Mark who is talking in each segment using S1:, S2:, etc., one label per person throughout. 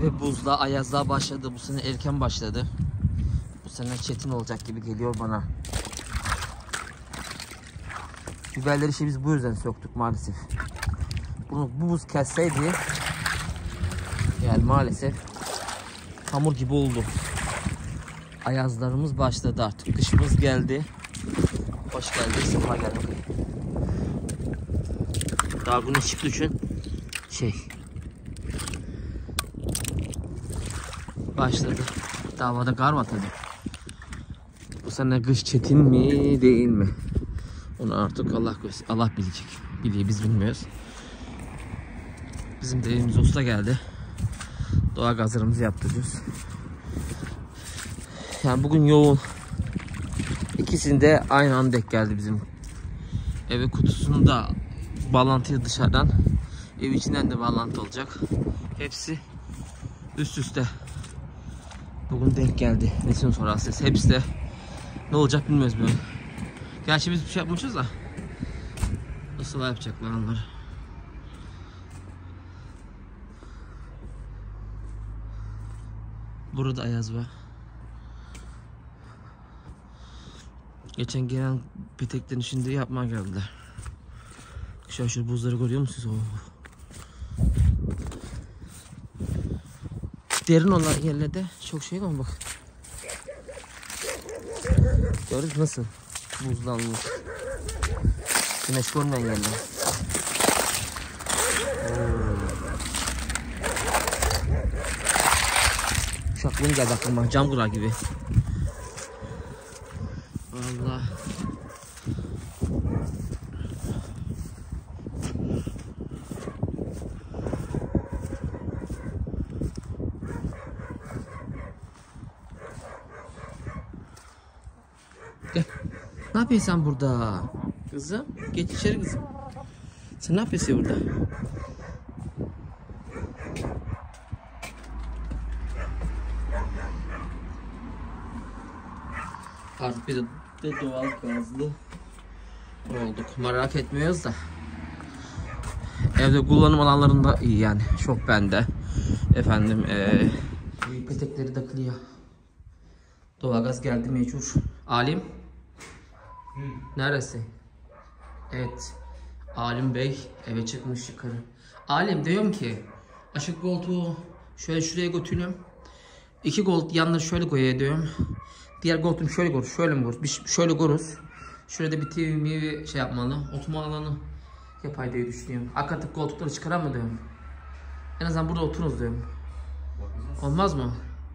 S1: Ve buzla, ayazlığa başladı. Bu sene erken başladı. Bu sene çetin olacak gibi geliyor bana. Biberleri işte biz bu yüzden söktük maalesef. Bunu bu buz kesseydi yani maalesef hamur gibi oldu. Ayazlarımız başladı artık. Kışımız geldi. Hoş geldin, sefa geldin. Daha güneş çıktı için başladı. Davada kar var tabi. Bu sene kış çetin mi değil mi? Onu artık Allah bilecek. Biliyor, biz bilmiyoruz. Bizim de evimiz usta geldi. Doğal gazlarımızı yaptırıyoruz. Yani bugün yoğun. İkisinde aynı anda denk geldi bizim. Ev kutusunu da bağlantıyı dışarıdan, ev içinden de bağlantı olacak. Hepsi üst üste. Bugün denk geldi. Nesini sorarsınız. Hepsi de ne olacak bilmiyoruz böyle. Gerçi biz bir şey yapmışız da. Nasıl yapacaklar onları. Burada ayaz var. Geçen gelen peteklerin içinde yapmaya geldiler. Şu buzları görüyor musunuz? Derin onlar yerlerde çok şey var bak. Gördünüz nasıl buzlanmış. Güneş görmeyen yerler. Şaklığım geldi aklıma, cam kırar gibi. Vallahi. Gel. Ne yapıyorsun sen burada? Kızım, geç içeri kızım. Sen ne yapıyorsun burada? Artık bir de doğal gazlı olduk. Merak etmiyoruz da. Evde kullanım alanlarında iyi yani. Çok bende. Efendim petekleri takılıyor. Doğalgaz geldi mecbur. Alim. Neresi? Evet. Alim Bey eve çıkmış yukarı. Alim diyorum ki aşık koltuğu şöyle şuraya götürüyorum. 2 gold yanına şöyle koyuyor diyorum. Diğer koltuğum şöyle koyur. Şöyle mi koyur? Şöyle koyuruz. Şurada bir TV şey yapmalı. Oturma alanı yapay diye düşünüyorum. Hakikaten koltukları çıkaran diyorum. En azından burada otururuz diyorum. Olmaz mı?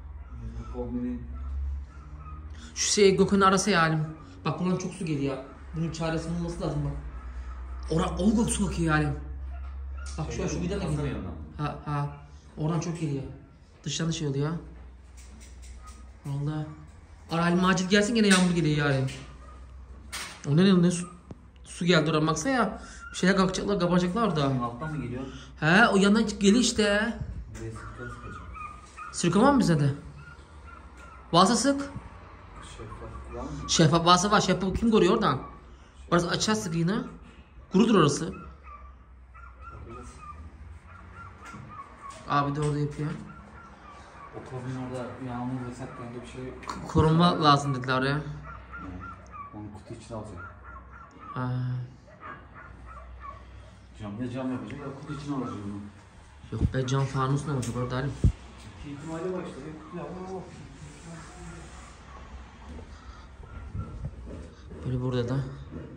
S1: Şu Gökhan'ın arası ya Alim. Bak buradan çok su geliyor. Bunun çaresi bulması lazım bak. Oradan su akıyor Alim. Bak şu birden de geliyor. Ha. Oradan çok geliyor. Dıştan da oluyor. Vallahi. Alim acil gelsin gene yağmur geliyor Alim. O ne su geldi oradan baksa ya. Bir şeyler kalkacaklar, kapanacaklar orada.
S2: Alttan mı geliyor?
S1: He, o yandan geliyor işte. Sirkama mı bize de? Varsa sık. Şeffaf varsa var. Şeffaf kim görüyor oradan? Orası açar sık yine. Kurudur orası. Abi de orada yapıyor.
S2: O kabin orada yağmur ve sertliğinde bir şey...
S1: Korunma lazım dediler oraya.
S2: Onu kutu içine alacak. Cam yapacak ya kutu içine alacak onu.
S1: Yok be, cam fanus ne olacak orada Halim?
S2: İhtimali var işte. Kutu yapma.
S1: Böyle burada da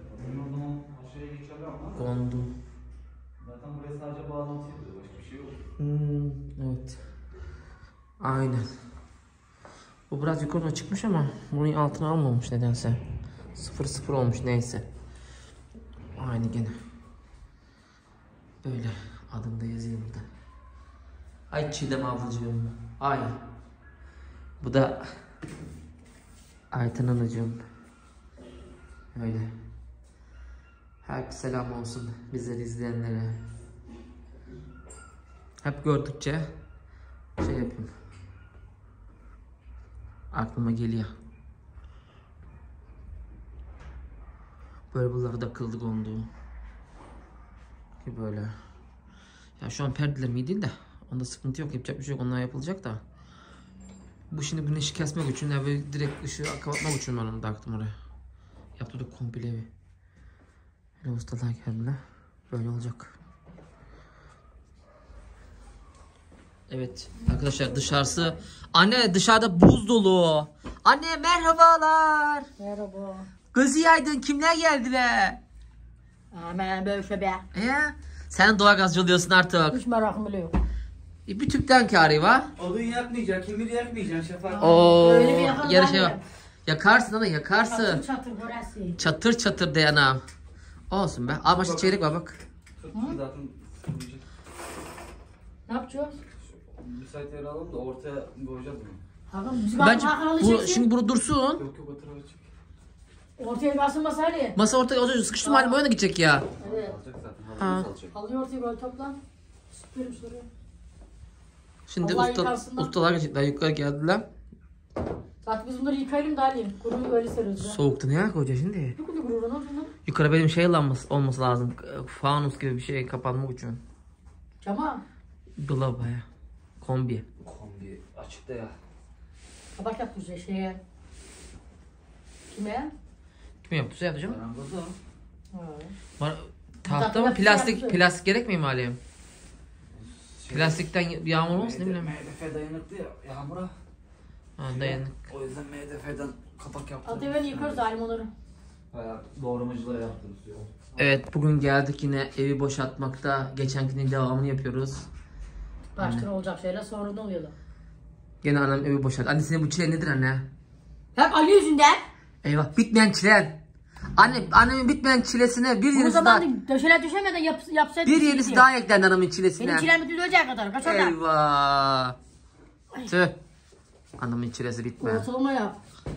S1: kondu.
S2: Zaten buraya sadece bağlantı yapıyor, başka bir şey yok.
S1: Evet. Aynen. Bu biraz yukarıda çıkmış ama bunun altına almamış nedense. 0-0 olmuş neyse. Aynı gene. Böyle adımda yazıyor burada. Ay Çiğdem ablacığım. Ay. Bu da Ayten anacığım. Öyle. Herkese selam olsun bizleri izleyenlere. Hep gördükçe şey yapayım. Aklıma geliyor. Böyle bunları da kıldık ondu. Ki böyle. Ya şu an perdeler iyi değil de Onda sıkıntı yok. Yapacak bir şey yok. Onlar yapılacak da. Bu şimdi güneşi kesmek için ve direkt ışığı kapatmak için ben onu taktım oraya. Yaptırdık komple evi. Böyle ustalar geldiler. Böyle olacak. Evet arkadaşlar dışarısı. Anne dışarıda buz dolu. Anne merhabalar.
S3: Merhaba.
S1: Gözü yaydın, kimler geldiler?
S3: Hemen böyle şey be.
S1: Sen doğalgazcı oluyorsun artık.
S3: Hiç merakım bile yok.
S1: Bir tüpten kârı var.
S2: Odun yakmayacaksın, kömür yakmayacaksın Şafak.
S1: Oo,
S3: Öyle bir yakalım
S1: yarı
S3: var
S1: şey
S3: ya.
S1: var. Yakarsın ana yakarsın.
S3: Çatır çatır burası.
S1: Çatır çatır de yana. Olsun be. Al başta çeyrek var bak.
S2: Zaten
S3: Ne yapacağız?
S2: müsait yer alalım da ortaya koyacağız bunu.
S3: Hakan bizim
S1: Bence
S3: Hakan'ı
S1: bu,
S3: çeksin.
S1: şimdi bunu dursun.
S2: Yok yok o tarafa çık.
S3: Ortaya basın masayla.
S1: Masa ortaya olacak. Sıkıştım halim oyuna gidecek ya.
S3: Evet.
S2: Alacak zaten.
S1: Ha.
S2: Halımız alacak.
S3: Halıyı ortaya böyle topla. Süpürüm şuraya.
S1: Şimdi
S3: Allah yıkansınlar.
S1: ustalar gelecekler. Yukarı geldiler.
S3: Zaten biz bunları yıkayalım da alayım. Kurumu böyle seriyoruz.
S1: Soğukta ne koyacağız şimdi?
S3: Çok iyi kurur lan bunlar.
S1: Yukarı benim şey olması lazım. Fanus gibi bir şey kapanmak için.
S3: Cama.
S1: Dolaba ya. Kombi.
S2: Kombi açıkta ya.
S3: Tabak yaptıracağız şeye. Kime?
S1: Kim yaptı? Sen yaptı canım.
S2: Marangozda mı?
S3: Ha.
S1: Tahta mı?
S3: Yaptı,
S1: Plastik.
S3: yaptı.
S1: Plastik gerekmiyor mu Ali'm? Plastikten yağmur olmasın ne bileyim.
S2: MDF dayanıklı ya yağmura.
S1: Ha dayanık.
S2: O yüzden MDF'den kapak yaptım.
S3: Altı evvel yıkarız alim onları.
S2: Bayağı doğramacılara yaptırız diyor.
S1: Evet bugün geldik yine evi boşaltmakta. Geçenkinin devamını yapıyoruz.
S3: Başta olacak şeyler sonra ne oluyor da?
S1: Gene annem evi boşalttı. Anne senin bu çile nedir anne?
S3: Hep Ali yüzünden.
S1: Eyvah bitmeyen çilen. Annemin bitmeyen çilesine bir
S3: O
S1: yenisi daha,
S3: zaman döşeler düşemeden yapsaydı.
S1: bir yenisi daha eklendi annemin çilesine.
S3: Benim çilem bitti ölecek kadar. Kaç orada?
S1: Eyvah. Tüh. Annemin çilesi bitme.
S3: Ortalama yap.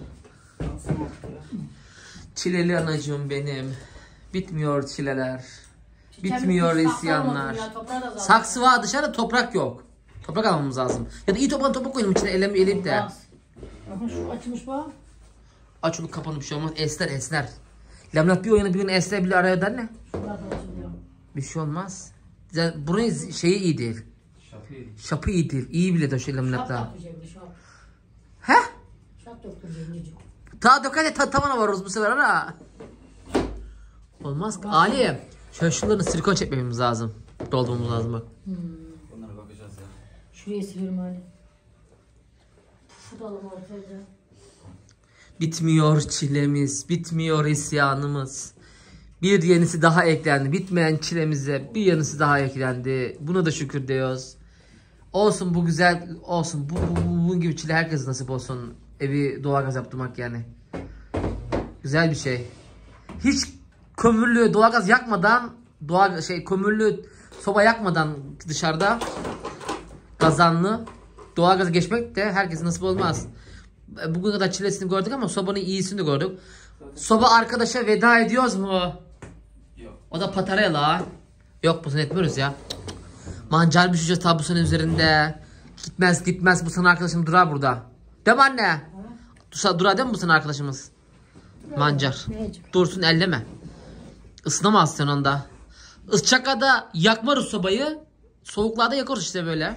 S1: Çileli anacığım benim. Bitmiyor çileler.
S3: Çiçeğin
S1: Bitmiyor
S3: bir
S1: isyanlar.
S3: saklı olmasın ya, toprağı da zaten.
S1: Saksı var dışarıda toprak yok. Toprak almamız lazım. Ya da iyi toprak koyalım içine eleyip de.
S3: Olmaz. Bakın şu açmış bak.
S1: Aç onu kapanıp bir şey olmaz. Esner. Laminat bir o yana bir gün esner bile araya der ne?
S3: Şunlar da açılıyor.
S1: Bir şey olmaz. Buranın şeyi iyi değil.
S2: Şapıyı.
S1: Şapı iyi değil. İyi bile döşeli
S3: Şap
S1: laminatta.
S3: yaptıracağım bir şap.
S1: He?
S3: Şap döktüreceğim diyeceğim.
S1: Ta dökene tavana varırız bu sefer ana. Olmaz ki. Ali. Şöyle şunların silikon çekmemiz lazım. Doldurmamız lazım bak.
S2: Bunlara bakacağız ya.
S3: Şuraya siliyorum hali. Pufu da alalım ortaya.
S1: Bitmiyor çilemiz, bitmiyor isyanımız. Bir yenisi daha eklendi. Bitmeyen çilemize bir yenisi daha eklendi. Buna da şükür diyoruz. Olsun bu güzel olsun. Bu gibi çile herkese nasip olsun. Evi doğalgaz yaptırmak yani. Güzel bir şey. Hiç kömürlü doğalgaz yakmadan kömürlü soba yakmadan dışarıda kazanlı doğalgaza geçmek de herkese nasip olmaz. Bugün kadar çilesini gördük ama sobanın iyisini de gördük. Soba arkadaşa veda ediyoruz mu?
S2: Yok.
S1: O da patarela. Yok bu sene etmiyoruz ya. Mancar düşeceğiz tabusunun üzerinde. Gitmez bu sana arkadaşım durar burada. Değil mi anne? Durar değil mi bu sana arkadaşımız? Mancar. Dursun elleme. Isınamaz sen onda. Isçakada yakmarız sobayı. Soğuklarda yakarız işte böyle.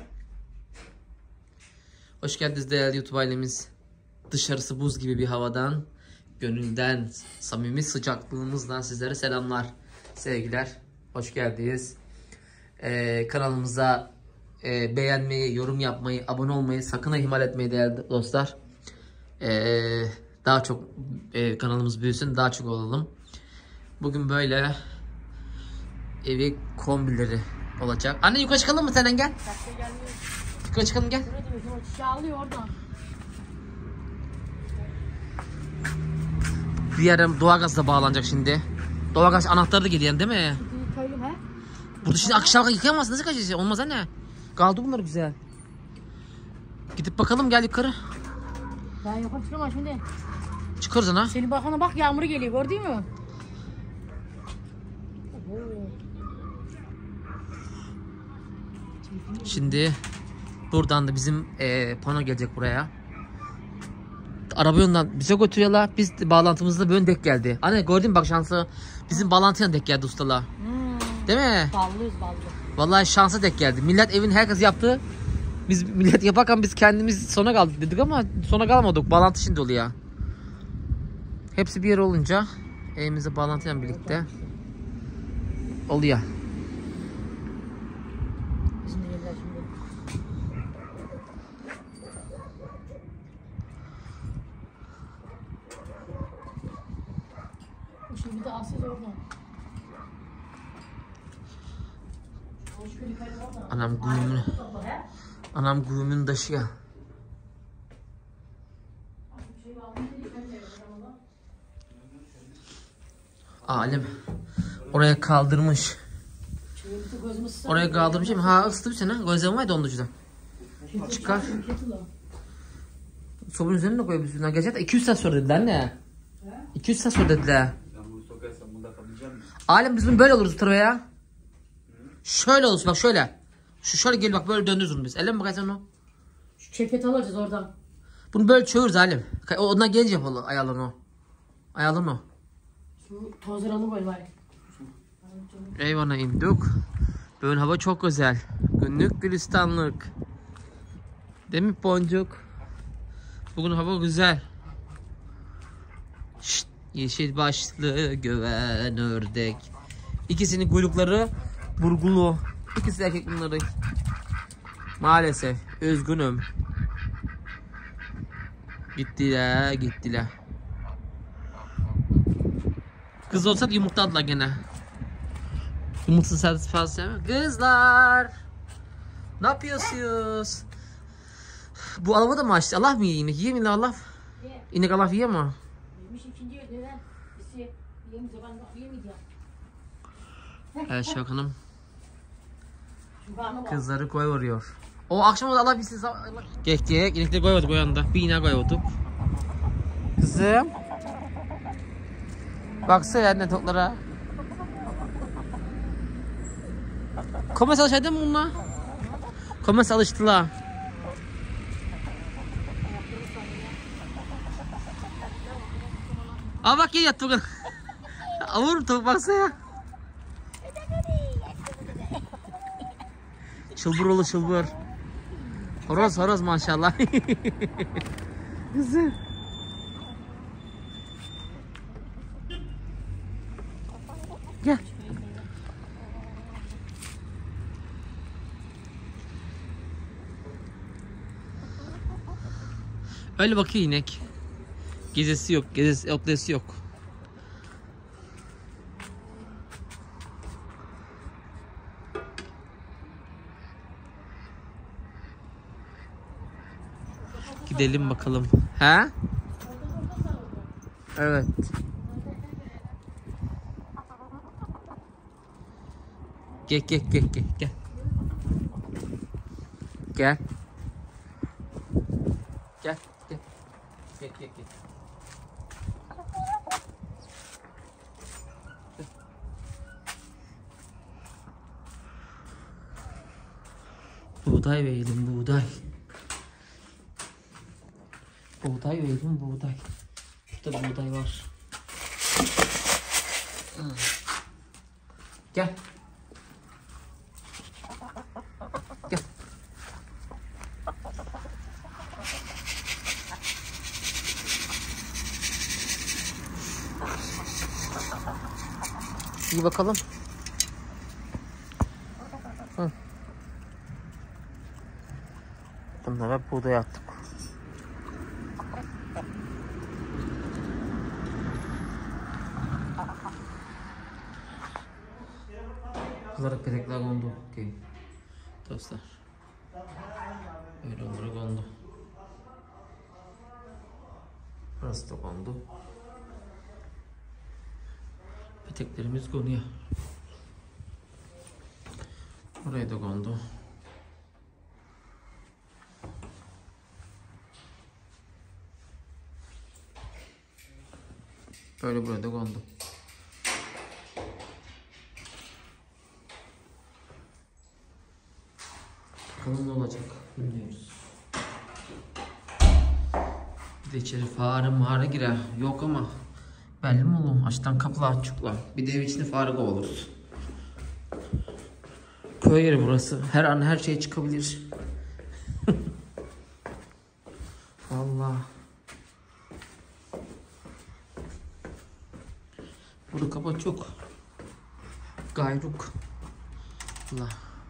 S1: Hoş geldiniz değerli YouTube ailemiz. Dışarısı buz gibi bir havadan, gönülden, samimi sıcaklığımızdan sizlere selamlar, sevgiler. Hoş geldiniz. Kanalımıza beğenmeyi, yorum yapmayı, abone olmayı sakın ihmal etmeyin değerli dostlar. Daha çok kanalımız büyüsün, daha çok olalım. Bugün böyle evi kombileri olacak. Anne yukarı çıkalım mı senden gel. Yukarı çıkalım gel.
S3: Çağlıyor oradan.
S1: Bir yere doğalgaz da bağlanacak şimdi. Doğalgaz anahtarı da geliyor değil mi?
S3: Yıkayalım he.
S1: Burada şimdi akşam yıkayamazsın. Nasıl kaçacağız? Olmaz anne. Kaldı bunlar güzel. Gidip bakalım gel yukarı.
S3: Ben yukarı çıkamam şimdi.
S1: Çıkarız ana.
S3: Senin bakana bak yağmuru geliyor gördün mü?
S1: Şimdi buradan da bizim pano gelecek buraya. Araba yolundan bize götürüyorlar. Biz bağlantımızda böyle denk geldi. Anne gördün mü bak şansı. Bizim bağlantıya denk geldi ustalar. Değil mi?
S3: Ballıyız ballı.
S1: Vallahi şansa tek geldi. Millet evin herkes yaptı. Biz millet yaparken biz kendimiz sona kaldık dedik ama sona kalmadık. Bağlantı şimdi oluyor. Hepsi bir yer olunca evimizde bağlantıyla birlikte oluyor.
S3: Şimdi geldiler şimdi. Şimdi bir de Asya oradan.
S1: Anam guyumun taşı ya. Alim oraya kaldırmış. Oraya kaldırmış mı? Ha ısıtı bir sene. Gözlem var dondurucuda. Çıkar. Sobun üzerine de koyabilirsin. Gerçekten 200 saat sonra dediler ne? 200 saat sonra dediler. Alim biz bunu böyle oluruz tırva ya. Şöyle olsun bak şöyle. Şöyle gel bak böyle döndürürüz biz. Elle mi bakarsın onu?
S3: Şu kepket alacağız oradan.
S1: Bunu böyle çövürüz Alim. Ondan gelince yapalım ayarlan o. Ayarlan o.
S3: Şu tozlarını koy bari.
S1: Eyvallah indik. Bugün hava çok güzel. Günlük gülistanlık. Değil mi Boncuk? Bugün hava güzel. Şşt, yeşil başlı güven ördek. İkisinin kuyrukları burgulu. İkisi erkek bunları. Maalesef üzgünüm. Gittiler. Kız olsa da yumurtladılar gene. Yumurtsuz satisfaksiyon değil mi? Kızlar! Ne yapıyorsunuz? Bu alava da mı açtı? Allah mı yiyor inek? Yiyor mu Allah? İnek Allah yiyor mu? Evet Şevk Hanım. Kızları koy vuruyor. O akşam da Allah bilsin. Geçtik. İnekleri koymadık o yanda. Bir inek koymadık. Kızım. Baksana anne toklara. Komens alışaydın mı bununla? Komens alıştılar. Aa bak yine yattı bugün. Avur tavuk baksana. Çılbır oğlu çılbır. Horoz maşallah. Kızım. Gel. Öyle bakıyor inek. Gezesi yok, otlesi yok. Gidelim bakalım. He? Evet. Gel. Gel. Buğday verelim buğday. Buğday verelim buğday. Şurada buğday var. Gel. Gel. İyi bakalım. Hı. Bunlara buğday attık. Kızlara petekler kondu. Okay. Dostlar. Öyle onlara kondu. Burası da kondu. Peteklerimiz konuyor. Buraya da kondu. Böyle buraya da kondu. Bakalım ne olacak bilmiyoruz. Bir de içeri fare girer. Yok ama belli mi oğlum? Açtan kapılar açıklar. Bir de ev içinde fare kovalırız. Köy yeri burası. Her an her şey çıkabilir. Vallahi. Burada kapat çok. Gayruk. Allah.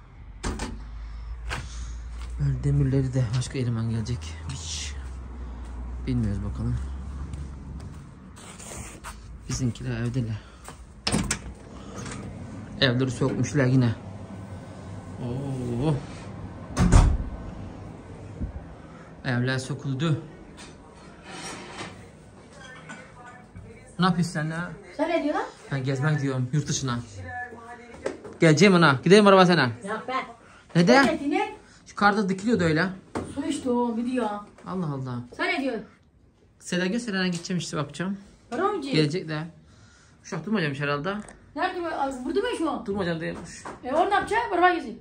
S1: Böyle demirleri de başka eleman gelecek. Hiç bilmiyoruz bakalım. Bizimkiler evdeler. Evleri sökmüşler yine. Oo. Evler söküldü. Ne yapıyorsun sen ya?
S3: Sen ne diyorsun?
S1: Ben gezmek diyorum yurt dışına. Geleceğim ana. Gidelim araba sana.
S3: Yok be.
S1: Neden?
S3: Sen ne?
S1: Şu karda dikiliyordu öyle.
S3: Su işte o gidiyor.
S1: Allah Allah.
S3: Sen ne diyorsun?
S1: Seda gösterene gideceğim işte bakacağım.
S3: Para mı diyor?
S1: Gelecek de. Şu an durmayacağım herhalde.
S3: Nerede bu? Abi, burada mı şu an?
S1: Durmayacağım değilmiş.
S3: Onu ne yapacak? Para gezin.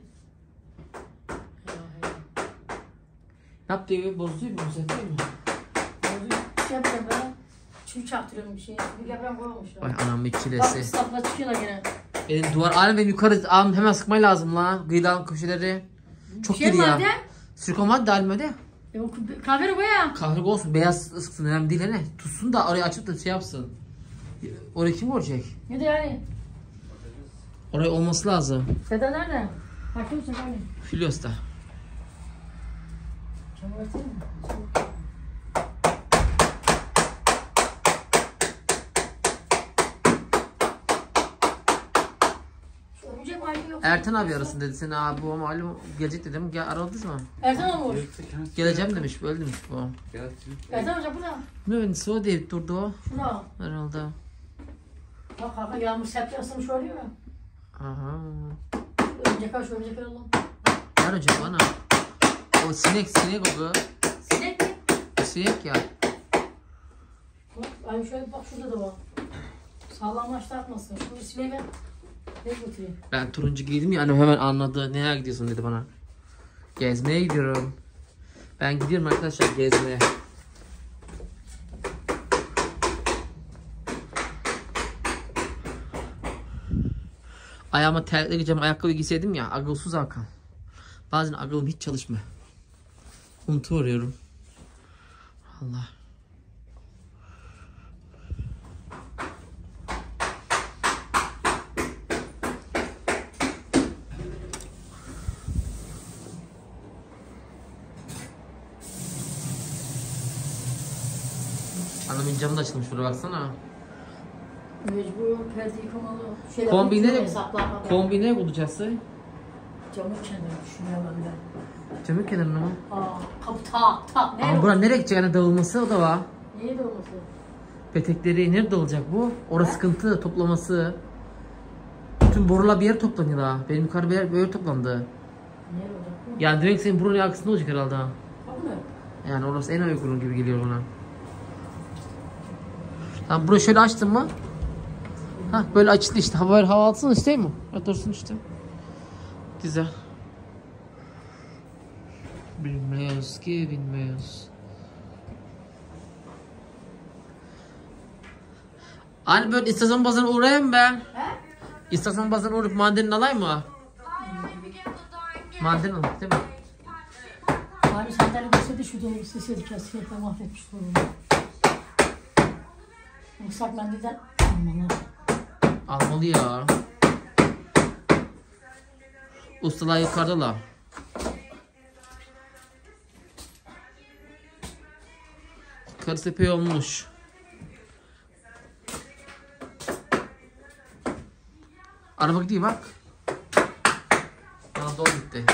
S1: Ne yaptı evi bozuyor mu? Düzeltiyor mu?
S3: Şey yapacağım ben. Çivi çaktırıyorum bir şey. Bir deprem koymamışlar.
S1: Vay anam bir
S3: Bak
S1: çilesi.
S3: ıslakla çıkıyorlar gene.
S1: Benim duvar alem benim yukarı alem hemen sıkmaya lazım la. Gıyılan köşeleri. Çok
S3: Şey
S1: diri ya.
S3: vardı.
S1: Silikon var da alimede.
S3: Kahveri bu ya.
S1: Kahve olsun beyaz sıksın önemli değil ne. Tutsun da orayı açıp da şey yapsın. Orayı kim görecek?
S3: Ne de yani?
S1: Orayı olması lazım.
S3: Seda nerede? Hakim misin hani?
S1: Filyos'ta.
S3: Çamur atayım mı? Şu örümcek hali yok.
S1: Ertan abi arasın dedi seni abi bu malum gelecek dedim. Gel aradınız mı?
S3: Ertan mı?
S1: Geleceğim demiş böyle demiş bu.
S3: Ertan hocam burada.
S1: Mühendisi o deyip durdu o.
S3: Şurada.
S1: Herhalde.
S3: Bak kanka yağmur sert ısınmış oluyor mu?
S1: Aha.
S3: Örümcek var şu örümcek alalım.
S1: Var hocam bana. O sinek o bu.
S3: Sinek mi?
S1: Sinek ya.
S3: Bak ay şöyle bak şurada da var. Sağlamlaştı atmasın. Şunu sineği ben. Ne götüreyim?
S1: Ben turuncu giydim ya annem hemen anladı. Nereye gidiyorsun dedi bana. Gezmeye gidiyorum. Ben gidiyorum arkadaşlar gezmeye. Ayağıma terlikle gideceğim ayakkabı giyseydim ya akılsız Hakan. Bazen akılım hiç çalışmıyor. Unutuyorum. Allah. Anamın camı da açılmış burada baksana.
S3: Mecbur perde yıkamalı. Şöyle
S1: Kombine
S3: hesaplar.
S1: kombine bulacağız.
S3: Camı kenara düşünüyorum ben.
S1: Camın kenarına mı?
S3: Aa, kapı tak. Nereye?
S1: Aa, bura nereye gidecek yani dağılması o da var.
S3: Niye de olmasın?
S1: Petekleri nerede dağılacak bu? Orası sıkıntı toplaması. Bütün borular bir yere toplanıyor daha. Benim yukarı bir yer toplandı.
S3: Nereye olacak bu?
S1: Yani direkt senin buranın arkasında olacak herhalde.
S3: Kapı mı?
S1: Yani orası en uygun gibi geliyor bana. Tamam burayı şöyle açtın mı? Ha böyle açıldı işte. Hava alsın işte mi? Ya dursun işte. Güzel. Bilmiyoruz ki bilmiyoruz. Hani böyle istasyon bazarına uğrayayım ben.
S3: He?
S1: İstasyon bazarına uğrayıp mandalina alayım mı? Mandalina değil mi?
S3: Abi sandalye gösterdi şu doğru sesiydi kesinlikle mahvetmiş doğru. Islak mendilden almalı.
S1: Almalı ya. Ustalar yukarıdalar. Karısı epey olmuş. Araba gidiyor bak. Bana dolu gitti.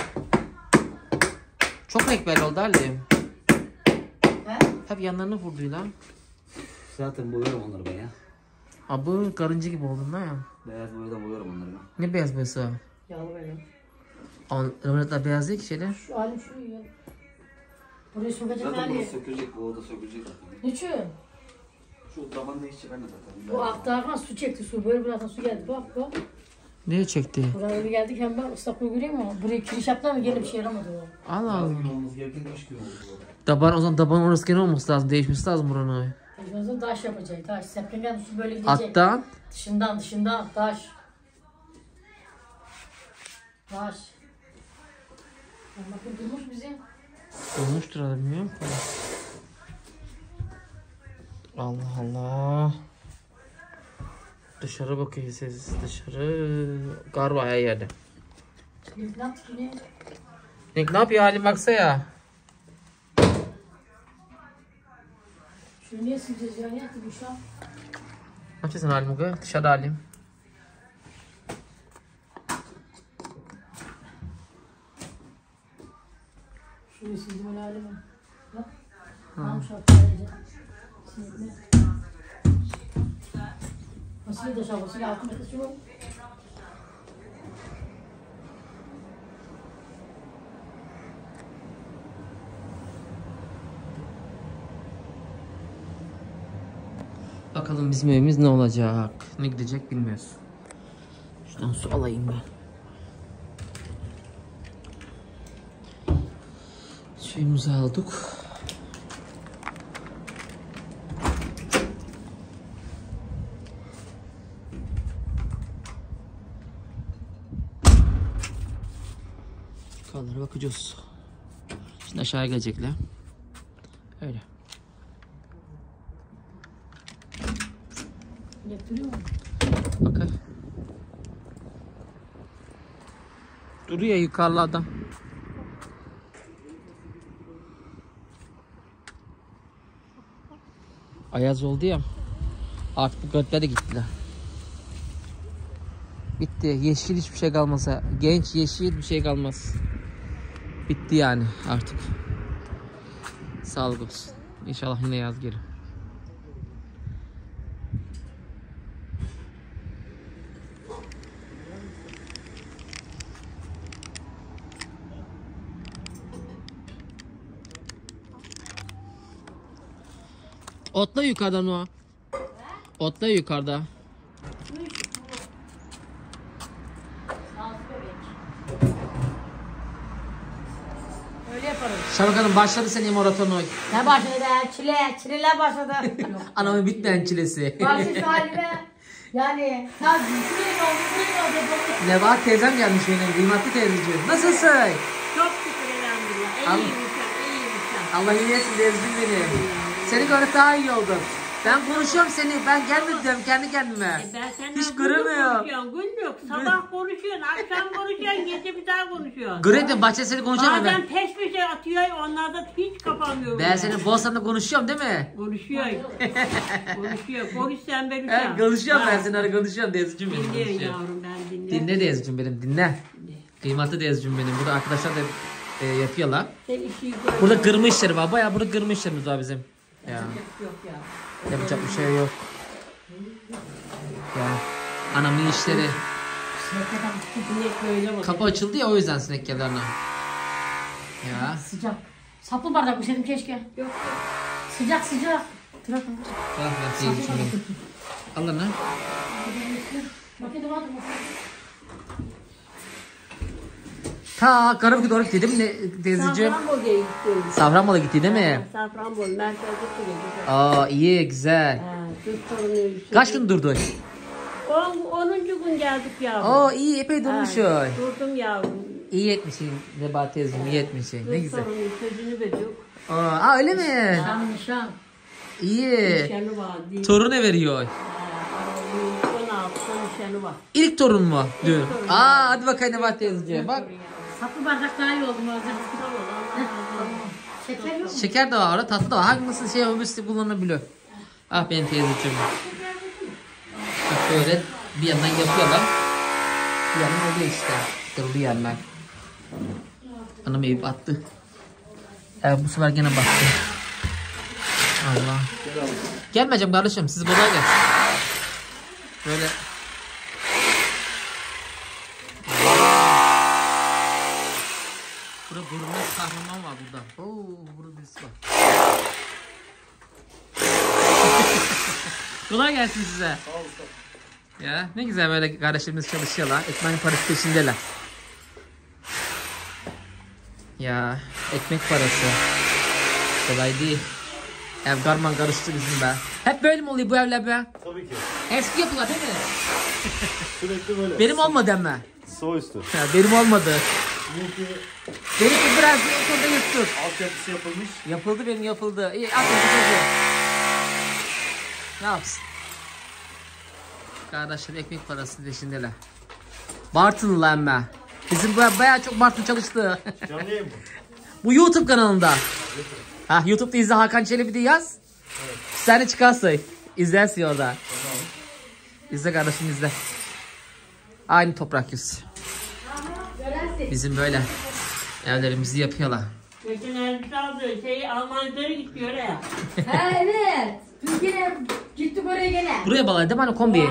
S1: Çok renk belli oldu Ali.
S3: He?
S1: Hep yanlarına vurdu lan.
S2: Zaten boyuyorum onları ben ya.
S1: Abi karınca gibi oldun lan ya.
S2: Beyaz boyadan boyuyorum onları ben.
S1: Ne beyaz boyası?
S3: Yağlı böyle.
S1: Römletler beyaz değil ki şeyler.
S3: Şu halim şu ya. Burayı sökecek
S2: Zaten
S3: hali.
S2: burası sökülecek, bu oda sökülecek zaten.
S3: Niçin?
S2: Şu taban değişecek anne zaten.
S3: Bu aktardan su çekti su. Böyle birazdan su geldi. Bak bak.
S1: Neye çekti?
S3: Buraya bir geldik hem bak ıslaklığı görüyor musun? Buraya kiriş yaptılar mı? Gene bir şey yaramadı o.
S1: Allah Allah.
S2: Olmamız gereken kaç gün oldu bu arada?
S1: Daban o zaman daban orası gene olması lazım. Değişmesi lazım buranın.
S3: Tecrübemizde taş yapacak. Taş. Septingen su böyle gidecek.
S1: Alttan.
S3: Dışından taş. Taş. Bakın durmuş bizi.
S1: Olmuştur adam bilmiyorum ki. Allah Allah. Dışarı bakıyor ses. Dışarı. Kar var her yerde.
S3: Ne yaptık yine?
S1: Ne yapıyor halim baksa ya.
S3: Şunu niye sileceğiz ya? Ne yaptık bu şu an?
S1: Ne yapacaksın halim bugün? Dışarıda halim.
S3: Şunu sildim öyle halime. Bak. Tamam şu an sadece. Sildim. Nasıl da şabası ya? Altın kısmı.
S1: Bakalım bizim evimiz ne olacak? Ne gidecek bilmiyoruz. Şuradan su alayım ben. Suyumuzu aldık. Yukarılara bakacağız. Şimdi aşağıya gelecekler. Öyle.
S3: Yaptırıyor mu?
S1: Bakın. Duruyor yukarıda. Ayaz oldu ya. Artık bu götler de gittiler. Bitti. Yeşil hiçbir şey kalmasa. Genç yeşil bir şey kalmaz. Bitti yani artık. Sağlık olsun. İnşallah yine yaz gelir. Otla yukarıdan o. Otla yukarıda.
S3: Öyle yaparız.
S1: Şarkı Hanım başladı senin maratonu.
S3: Ne başladı be? Çileler başladı.
S1: Anamın bitmeyen çilesi.
S3: Başladı halime. Yani ya bütün oldu.
S1: Nebahat teyzem gelmiş benim kıymetli teyzeciğim. Nasılsın?
S4: Çok şükür elhamdülillah.
S1: Al.
S4: İyiyim sen, iyiyim sen.
S1: Allah iyi etsin teyzeciğim benim. Seni görüp daha iyi oldum. Ben konuşuyorum seni. Ben gelmedim diyorum kendi kendime.
S4: Ben senden
S1: Hiç göremiyorum.
S4: konuşuyorum. Günlük. Sabah konuşuyorsun, akşam konuşuyorsun, gece bir daha konuşuyorsun.
S1: Gretin bahçesini konuşamıyorum ben.
S4: Bazen peş peşe atıyor, onlarda hiç kapamıyorum.
S1: Ben senin Bosna'da konuşuyorum değil mi?
S4: Konuşuyor. Konuşuyor. Konuş sen ben
S1: Evet, konuşuyorum ben seninle konuşuyorum teyzeciğim benim.
S4: Dinliyorum
S1: Konuşuyorum.
S4: yavrum ben dinliyorum.
S1: Dinle teyzeciğim benim dinle. Kıymetli teyzeciğim benim. Burada arkadaşlar da yapıyorlar.
S4: Sen işi gör.
S1: Burada kırma işleri var. Bayağı burada kırma işlerimiz var bizim. Ya.
S4: Yok ya.
S1: Yapacak bir şey yok. Ya. Anamın işleri.
S4: Sinek böyle bak.
S1: Kapı açıldı ya o yüzden sinek geldi ana. Ya.
S3: Sıcak. Saplı bardak bu senin keşke.
S4: Yok.
S3: Sıcak sıcak. Bırak onu.
S1: Bak ben teyzeciğim benim. Al lan.
S3: Bakın da vardır mı?
S1: Ta Karabük'e doğru gitti değil mi teyzeciğim?
S4: Safranbolu'ya gittim.
S1: Safranbolu'ya gitti değil mi?
S4: Safranbolu merkezde gidiyor.
S1: Aa iyi güzel.
S4: Ha, kız torunu.
S1: Kaç gün durdun?
S4: 10. gün geldik yavrum.
S1: Oo iyi epey durmuşsun.
S4: Ha, durdum yavrum.
S1: İyi etmişsin Nebahat teyzeciğim iyi etmişsin. Ne
S4: Kız
S1: güzel.
S4: torunu sözünü veriyor.
S1: Aa öyle mi?
S3: Nişan nişan.
S1: İyi.
S4: Nişanı var. Değil.
S1: Torun ne veriyor?
S4: 16'da nişanı var.
S1: İlk torun mu? Diyor.
S4: torun.
S1: Aa hadi bakayım Nebahat teyzeciğim bak.
S3: Saplı bardak daha iyi oldu mu hazır? Şeker yok mu?
S1: Şeker de var orada tatlı da var. Hangisi şey öbürsü kullanabiliyor. Ah benim teyzeciğim. Bak böyle bir yandan yapıyorlar. Bir yandan oluyor işte. Kırıldı yerler. Anam Eyüp attı. Evet bu sefer gene battı. Allah. Gelmeyeceğim kardeşim siz buraya gel. Böyle. Burada gurme kahraman var burada. Oo burada birisi var. Kolay gelsin size. Ya ne güzel böyle kardeşlerimiz çalışıyorlar. Ekmeğin parası peşindeler. Ya ekmek parası. Kolay değil. Ev karman karıştı bizim be. Hep böyle mi oluyor bu evler be?
S5: Tabii ki.
S1: Eski yapılar değil mi?
S5: Sürekli böyle.
S1: Benim olmadı ama.
S5: o üstü.
S1: Ya, benim olmadı. Benimki biraz okulda yuttuk.
S5: Altyapısı yapılmış.
S1: Yapıldı benim yapıldı. İyi at çocuğu. Ne yapsın? Kardeşler ekmek parası peşindeler. Bartınlılar emme. Bizim bayağı çok Bartın çalıştı.
S5: Canlı yayın mı?
S1: Bu YouTube kanalında. Ha, YouTube'da izle Hakan Çelebi diye yaz. Evet. Sen de çıkarsın. İzlersin orada. Tamam. İzle kardeşim izle. Aynı toprak yüz. Bizim böyle evlerimizi yapıyorlar.
S4: Geçen elbise aldı. Almanya'ya gidiyor ya.
S3: Ha evet. Biz gene gittik oraya gene.
S1: Buraya bağlar değil mi hani kombi?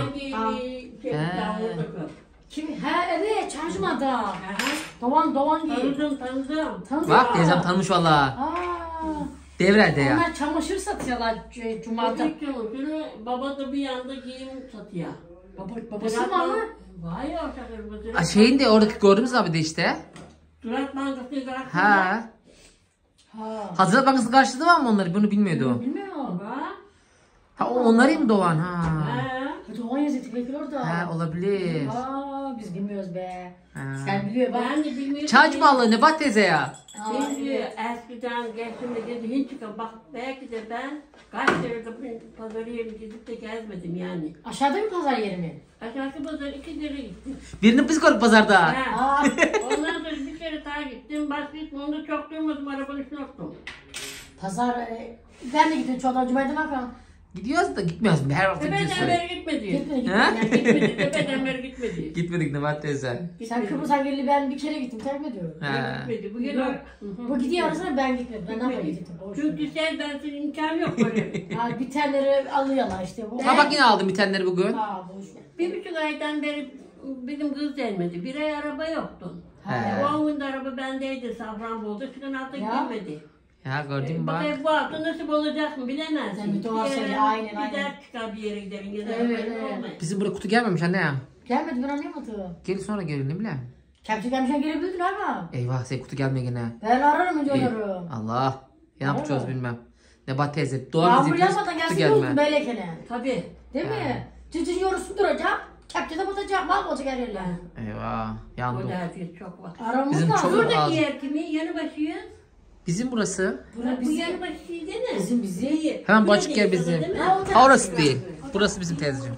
S3: Kim? Ha evet Çarşıma'da. Doğan gibi.
S4: Tanıdım.
S1: Bak teyzem tanımış valla. Devrede ya.
S3: Onlar çamaşır satıyorlar Cuma'da.
S4: Baba da bir yanda giyim satıyor.
S3: Babası mı ama?
S4: Vay ya.
S1: Şeyin de oradaki gördüğümüz abi de işte.
S4: Durak Bankası'nı karşıladı.
S1: Ha. Hazırat Bankası karşıladı mı ama onları bunu bilmiyordu.
S3: Bilmiyorum.
S1: Ha onları mı Doğan ha?
S3: Doğan yazıyor tefekir orada.
S1: Ha olabilir.
S3: Biz bilmiyoruz be.
S1: Ha.
S3: Sen biliyor bak.
S4: Ben de bilmiyorum.
S1: Çaycı balığı Nebat teyze ya.
S4: Şimdi eskiden gençliğimde gezi hiç çıkan bak belki de ben kaç kere pazarı yerini gidip de gezmedim yani.
S3: Aşağıda mı pazar yeri mi?
S4: Aşağısı pazar 2 kere gittim.
S1: Birini biz gördük pazarda.
S4: Ha. Ondan sonra bir kere daha gittim. Başka gittim. Onda çok durmadım. Arabanın üstüne oturdum.
S3: Pazar ben de gittim çoğundan Cuma'da ne yapıyorum?
S1: Gidiyoruz da gitmiyoruz mu? Her hafta gidiyoruz.
S4: Tepeden beri gitmedi.
S3: Gitmedi.
S4: Tepeden beri gitmedi.
S1: Gitmedik Nebat teyze.
S3: Sen Kıbrıs'a geldi ben bir kere gittim terk ediyorum.
S4: Gitmedi. Bu yine
S3: Bu gidiyor arasına ben gitmedim. Ben ne yapayım gittim.
S4: çünkü sen ben senin imkanı yok böyle.
S3: Yani bitenleri alıyorlar işte. Bu.
S1: Ha bak yine aldım bitenleri bugün.
S3: Boş ver.
S4: 1,5 aydan beri bizim kız gelmedi. Bir ay araba yoktu.
S1: He.
S4: 10 günde araba bendeydi Safranbolu'da. Çıkan hafta gitmedi.
S1: Ya gördün mü bak.
S4: Bakayım bu hafta nasip olacak mı bilemezsin.
S3: Sen bir doğal söyle, aynen.
S4: Gider çıkar bir yere giderin.
S3: Evet.
S1: Bizim buraya kutu gelmemiş anne ya.
S3: Gelmedi ben anlayamadım.
S1: Gel sonra gelin ne bileyim.
S3: Kepçe gelmişken gelebilirdin ama.
S1: Eyvah sen kutu gelmiyor gene.
S3: Ben ararım önce onları.
S1: Allah. Ne yapacağız bilmem. Nebat teyze. Doğal
S3: Yağmur
S1: bizi
S3: yağmadan
S1: kutu
S3: gelsin
S1: gelme.
S3: olsun böyle kene.
S4: Tabii.
S3: Değil mi? Cicin yorusu duracak. Kepçe de batacak. Mahvolacak her yerler.
S1: Eyvah.
S4: O
S1: Yandık.
S4: derdi çok var.
S3: Aramız
S1: Bizim
S3: da.
S1: çok-
S3: Dur.
S4: Buradaki yer kimin? Yanıbaşıyız.
S1: Bizim burası.
S3: Bura
S4: Bu
S3: bizim.
S4: yanıbaşıydı ne?
S3: Bizim.
S1: Hemen bu açık yer bizim.
S4: Değil mi?
S1: Ha orası değil. Burası bizim teyzeciğim.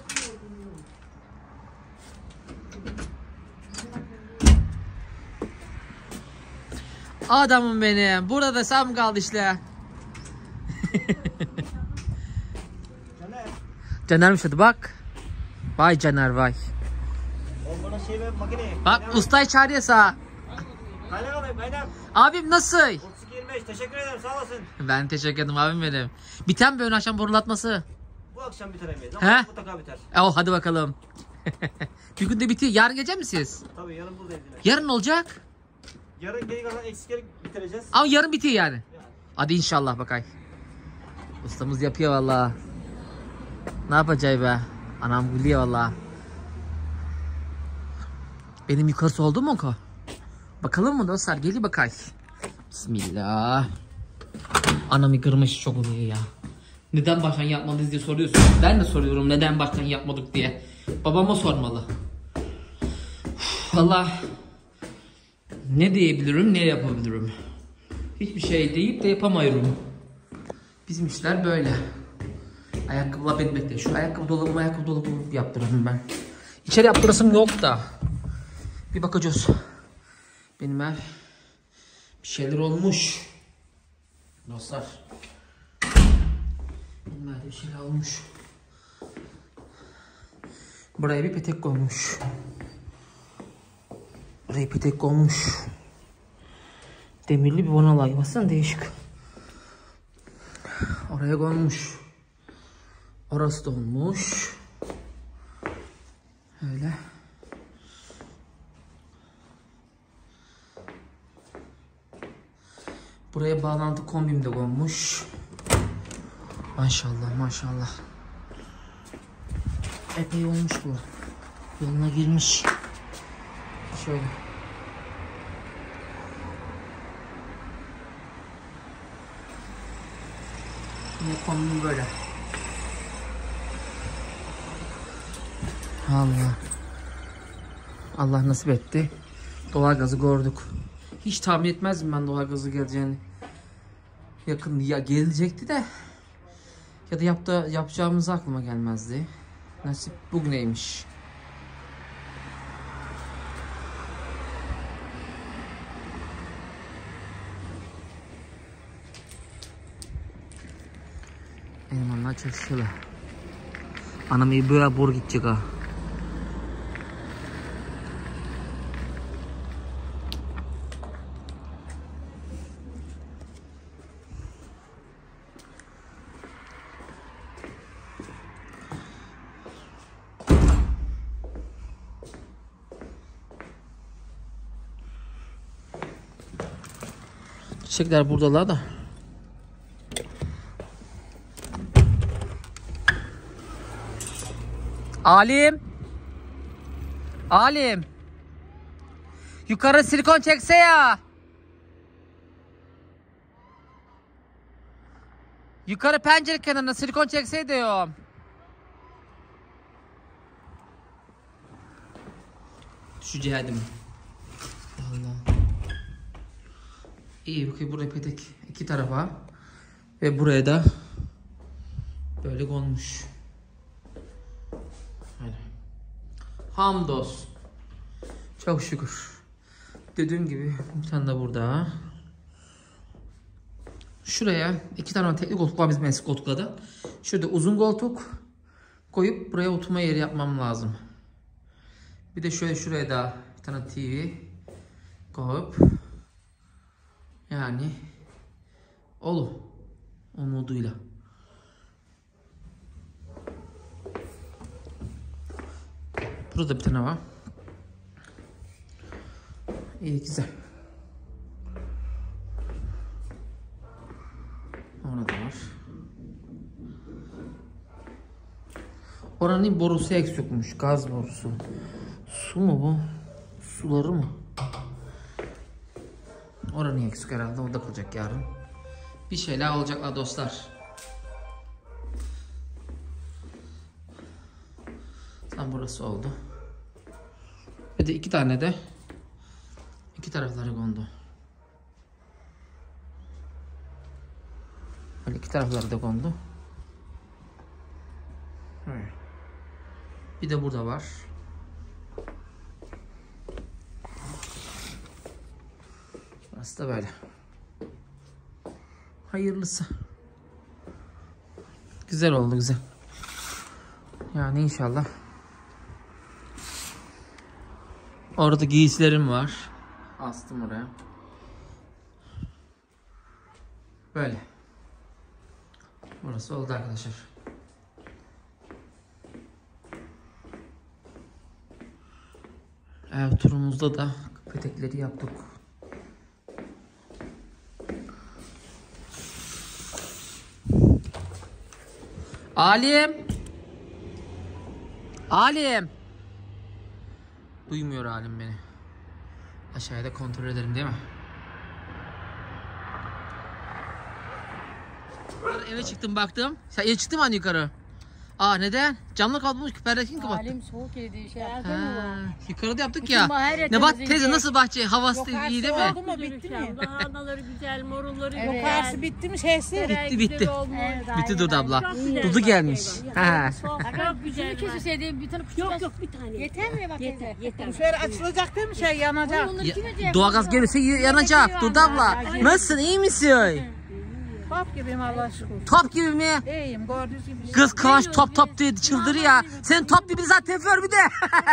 S1: Adamım benim. Burada da sam kaldı işte. Caner'miş adı bak. Vay Caner vay.
S5: Bana şey ver makine.
S1: Bak ustayı çağırıyor sağ.
S5: Kaynak alayım kaynak.
S1: Abim nasıl?
S5: 32-25 teşekkür ederim sağ olasın.
S1: Ben teşekkür ederim abim benim. Biten bir ön akşam borulatması.
S5: Bu akşam biter emeyiz
S1: He?
S5: ama mutlaka biter.
S1: Oh hadi bakalım. Bir günde bitiyor. Yarın gelecek misiniz?
S5: Tabii yarın buradayız yine.
S1: Yarın olacak.
S5: Yarın geri kalan eksikleri bitireceğiz.
S1: Ama yarın bitiyor yani. Hadi inşallah bakay. Ustamız yapıyor valla. Ne yapacağız be? Anam gülüyor valla. Benim yukarısı oldu mu ko? Bakalım mı dostlar? Gel bakay. Bismillah. Anamı kırmış çok oluyor ya. Neden baştan yapmadınız diye soruyorsun. Ben de soruyorum neden baştan yapmadık diye. Babama sormalı. Valla ne diyebilirim ne yapabilirim. Hiçbir şey deyip de yapamıyorum. Bizim işler böyle. Ayakkabıla bekle. Şu ayakkabı dolabı yaptırırım ben. İçeri yaptırasım yok da. Bir bakacağız. Benim ev bir şeyler olmuş. Dostlar. Benim evde bir şeyler olmuş. Buraya bir petek konmuş. Buraya petek konmuş. Demirli bir vanalay. Baksana değişik. Oraya konmuş. Orası da olmuş. Öyle. Buraya bağlantı kombim de konmuş. Maşallah maşallah. Epey olmuş bu. Yoluna girmiş. Şöyle. Yine kombim böyle. Allah. Allah nasip etti. Doğalgazı gördük. Hiç tahmin etmezdim ben doğalgazı geleceğini. Yakın ya gelecekti de ya da yapacağımız aklıma gelmezdi. Nasip bugüneymiş. Elmanlar çalışıyorlar. Anam iyi böyle bor gidecek ha. Çiçekler buradalar da. Alim. Alim. Yukarı silikon çekse ya. Yukarı pencere kenarına silikon çekse diyorum. Düşeceğim. Allah. İyi bakayım buraya petek iki tarafa ve buraya da böyle konmuş. Öyle. Hamdolsun. Çok şükür. Dediğim gibi bir tane de burada. Şuraya iki tane teknik koltuk var bizim eski koltuklarda. Şurada uzun koltuk koyup buraya oturma yeri yapmam lazım. Bir de şöyle şuraya da bir tane TV koyup yani olur umuduyla. Burada bir tane var. İyi güzel. Orada var. Oranın borusu eksikmiş. Gaz borusu. Su mu bu? Suları mı? Oranın eksik herhalde. O da kalacak yarın. Bir şeyler olacaklar dostlar. Tam burası oldu. Bir de iki tane de iki tarafları kondu. Böyle iki tarafları da kondu. Bir de burada var. Burası da böyle. Hayırlısı. Güzel oldu, güzel. Yani inşallah. Orada giysilerim var. Astım oraya. Böyle. Burası oldu arkadaşlar. Ev turumuzda da petekleri yaptık. Alim. Alim. Duymuyor Alim beni. Aşağıda kontrol edelim değil mi? Eve çıktım baktım. Sen eve çıktın mı hani yukarı? Aa neden? Camla kalmış perdekini kapattı.
S3: Alim soğuk yedi şey.
S1: Yukarıda yaptık ya. Ne bak teyze nasıl bahçe havası iyi değil mi?
S4: Oldu mu bitti mi? Lahanaları güzel, morulları
S3: Evet.
S4: güzel.
S6: Yukarısı bitti mi şeysi?
S1: Bitti.
S3: Evet,
S1: Bitti Dudu abla.
S4: Çok güzel.
S1: Dudu gelmiş. Ha.
S4: Çok güzel.
S3: Keseseydi bir tane küçük.
S4: Yok bir tane.
S3: Yeter mi bak
S4: Yeter yeter.
S6: Şöyle açılacak değil mi şey yanacak?
S1: Doğalgaz gelirse yanacak. Dudu abla. Nasılsın? İyi misin?
S6: Top gibiyim Allah şükür.
S1: Top gibi mi?
S6: İyiyim gördüğünüz gibi.
S1: Kız Kıvanç top diye çıldırı ya. Sen top gibi zaten fır bir de.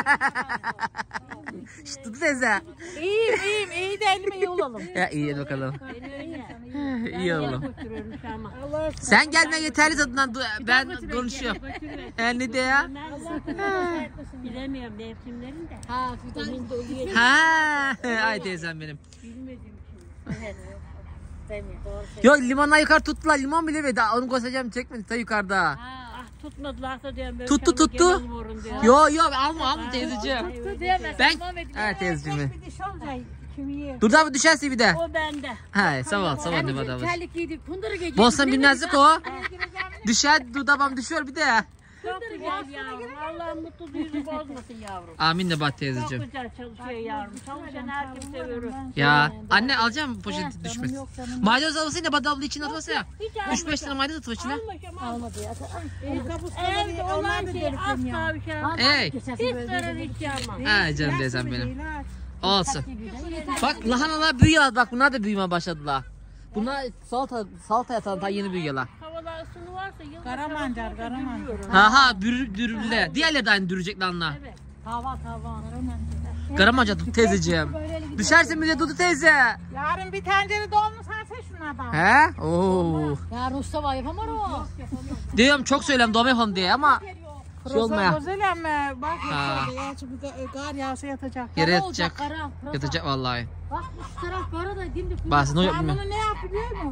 S1: İşte Dudu teyze.
S6: İyiyim iyi de elime iyi olalım.
S1: Ya iyi bakalım. İyi oğlum.
S4: Götürüyorum ama.
S1: Sen gelme yeterli zaten. Ben konuşuyorum. Ne de ya?
S4: Bilemiyorum mevsimlerin de.
S3: Ha, fidan doluyor.
S1: Ha, ay teyzem benim.
S4: Bilmediğim için.
S3: Demiyor, doğru söylüyor.
S1: Yok limonla yukarı tuttular. Limon bile verdi. Onu göstereceğim çekmedi ta yukarıda.
S4: Ah tutmadılarsa diyorum. böyle
S1: Tuttu,
S4: çabuk
S1: tuttu.
S4: gelin vurun diyor.
S1: Yok alma teyzeciğim.
S3: Tuttu diyemez.
S1: Ben
S3: tamam edin.
S1: evet teyzeciğim.
S6: Bir diş olacak. Kimi yer?
S1: Dur da düşerse bir de.
S4: O bende.
S1: He sağ ol ne
S3: Bizim
S1: adamı.
S3: terlik giydik. Kunduru giydik.
S1: Bolsan bilmezdik o. Düşer dudabam düşüyor bir de.
S4: Çok güzel yavrum. Allah mutlu yüzü bozmasın yavrum.
S1: Amin Nebahat
S4: Çok
S1: teyzeciğim.
S4: güzel çalışıyor yavrum. Çalışan her kim seviyorum.
S1: Ya anne alacağım poşeti düşmesin. Maydanoz almasın Nebahat abla için atması ya. 3-5 tane maydanoz atma içine.
S3: Almadı ya.
S4: Evde olan şey asla bir şey.
S1: Ey.
S4: Hiç zarar hiç yapmam.
S1: Ha canım teyzem benim. Olsun. Bak lahanalar büyüyor. Bak bunlar da büyümeye başladılar. Bunlar salata yatan daha yeni büyüyorlar.
S4: Havalar ısını varsa yılda
S6: Karamancar, Karamancar.
S1: Ha dürüble. Diğerleri de aynı dürecek lanla.
S3: Tava.
S1: Karamanca teyzeciğim. Düşersin bir de Dudu teyze.
S6: Yarın bir tencere dolmuş sen şunlardan.
S1: He? Oo.
S3: Ya Mustafa yapamar o.
S1: Diyorum çok söylem doğum yapalım diye ama şey olmaya.
S6: Güzel ama bak
S1: Ha.
S6: ya çünkü kar yağsa yatacak.
S1: Yere
S3: Kara olacak,
S1: yatacak.
S3: kara.
S1: Yatacak vallahi.
S3: Bak şu taraf kara da dimdik.
S1: Bazen o
S6: Sen
S1: yapmıyor.
S6: bunu ne yap biliyor musun?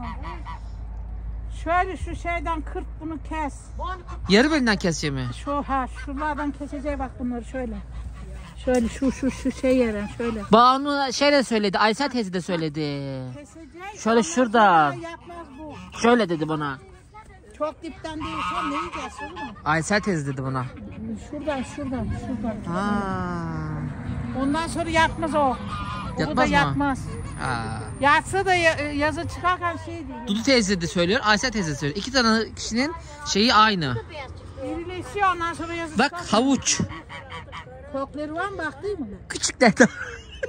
S6: Şöyle şu şeyden kırp bunu kes.
S1: Yarı belinden keseceğim mi?
S6: Şuralardan keseceği bak bunları şöyle. Şöyle şu şey yere şöyle.
S1: Banu şeyle söyledi. Aysel teyze de söyledi.
S6: Keseceği.
S1: Şöyle şurada.
S6: Yapmaz bu.
S1: Şöyle dedi bana.
S6: Çok dipten değil. Sen ne yiyeceksin oğlum?
S1: Aysel teyze dedi bana.
S6: Şuradan.
S1: Ha.
S6: Ondan sonra yatmaz o. O da
S1: Yatmaz mı?
S6: yatmaz.
S1: Ha.
S6: Yatsa da yazı çıkarken şey değil.
S1: Dudu teyze de söylüyor. Aysel teyze de söylüyor. İki tane kişinin şeyi aynı.
S6: İrileşiyor ondan sonra yazı
S1: Bak
S6: çıkarken.
S1: havuç.
S6: Kokları var mı bak değil mi?
S1: Küçükler de.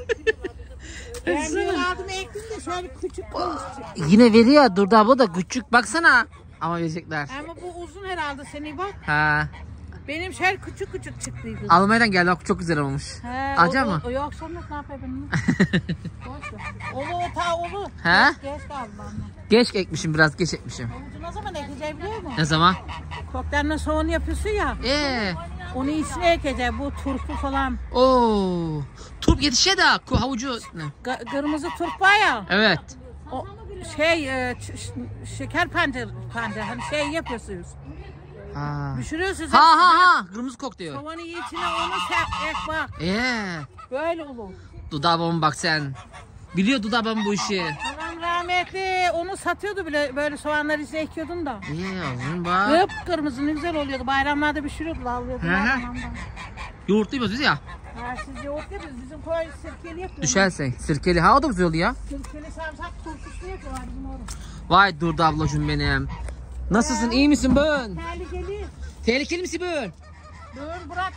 S6: Ben bir aldım ektim de şöyle küçük koymuş.
S1: Yine veriyor Durdu abla da küçük. Baksana. Ama verecekler.
S6: Ama bu uzun herhalde seni bak.
S1: Ha.
S6: Benim şöyle küçük çıktıydı.
S1: Almanya'dan geldi. Bak çok güzel olmuş.
S6: He,
S1: Alacak mı?
S6: o yok sonra ne yapayım ben? Boş ver. Olu.
S1: He?
S6: Geç kaldı anne.
S1: Geç ekmişim biraz geç ekmişim.
S6: Havucu ne zaman ekeceğim biliyor musun?
S1: Ne zaman?
S6: Koklarla soğan yapıyorsun ya. Onu içine ekeceğim bu turpu falan.
S1: Oo. Turp yetişe de havucu. Ne?
S6: Kırmızı turp var ya.
S1: Evet.
S6: O şey şeker pancar hani şey yapıyorsunuz.
S1: Ha.
S6: Düşürüyorsunuz.
S1: Ha. Kırmızı kok diyor.
S6: Soğanı içine onu ek bak.
S1: Böyle
S6: olur.
S1: Dudabam bak sen. Biliyor Dudabam bu işi.
S6: Babam rahmetli onu satıyordu bile böyle soğanları içine ekiyordun da.
S1: Yavrum bak.
S6: Kırmızı ne güzel oluyordu. Bayramlarda pişiriyordular, alıyordular.
S1: Yoğurtluyuz biz ya.
S6: Ha, siz yoğurt yapıyorsunuz. Bizim koy sirkeli yapıyoruz.
S1: Düşersen. Sirkeli. Ha o da güzel oluyor ya.
S6: Sirkeli sarımsak turşusu yapıyorlar bizim orada.
S1: Vay Durdu ablacığım benim. Nasılsın? İyi misin bön?
S6: Tehlikeli.
S1: Tehlikeli misin bön?
S6: Böğür Burak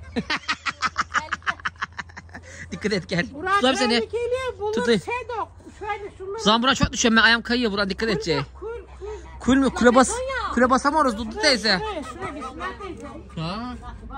S1: Dikkat et gel.
S6: Burak
S1: Tutarım seni.
S6: tehlikeli. Bulur
S1: Tutayım.
S6: şey de şöyle şunları.
S1: Zaman Burak çok düşüyorum ben ayağım kayıyor Burak dikkat edecek.
S6: Kul.
S1: Kul mü? Kule basamıyoruz Dudu teyze.
S6: Şuraya bismillah diyeceğim.
S1: Ha.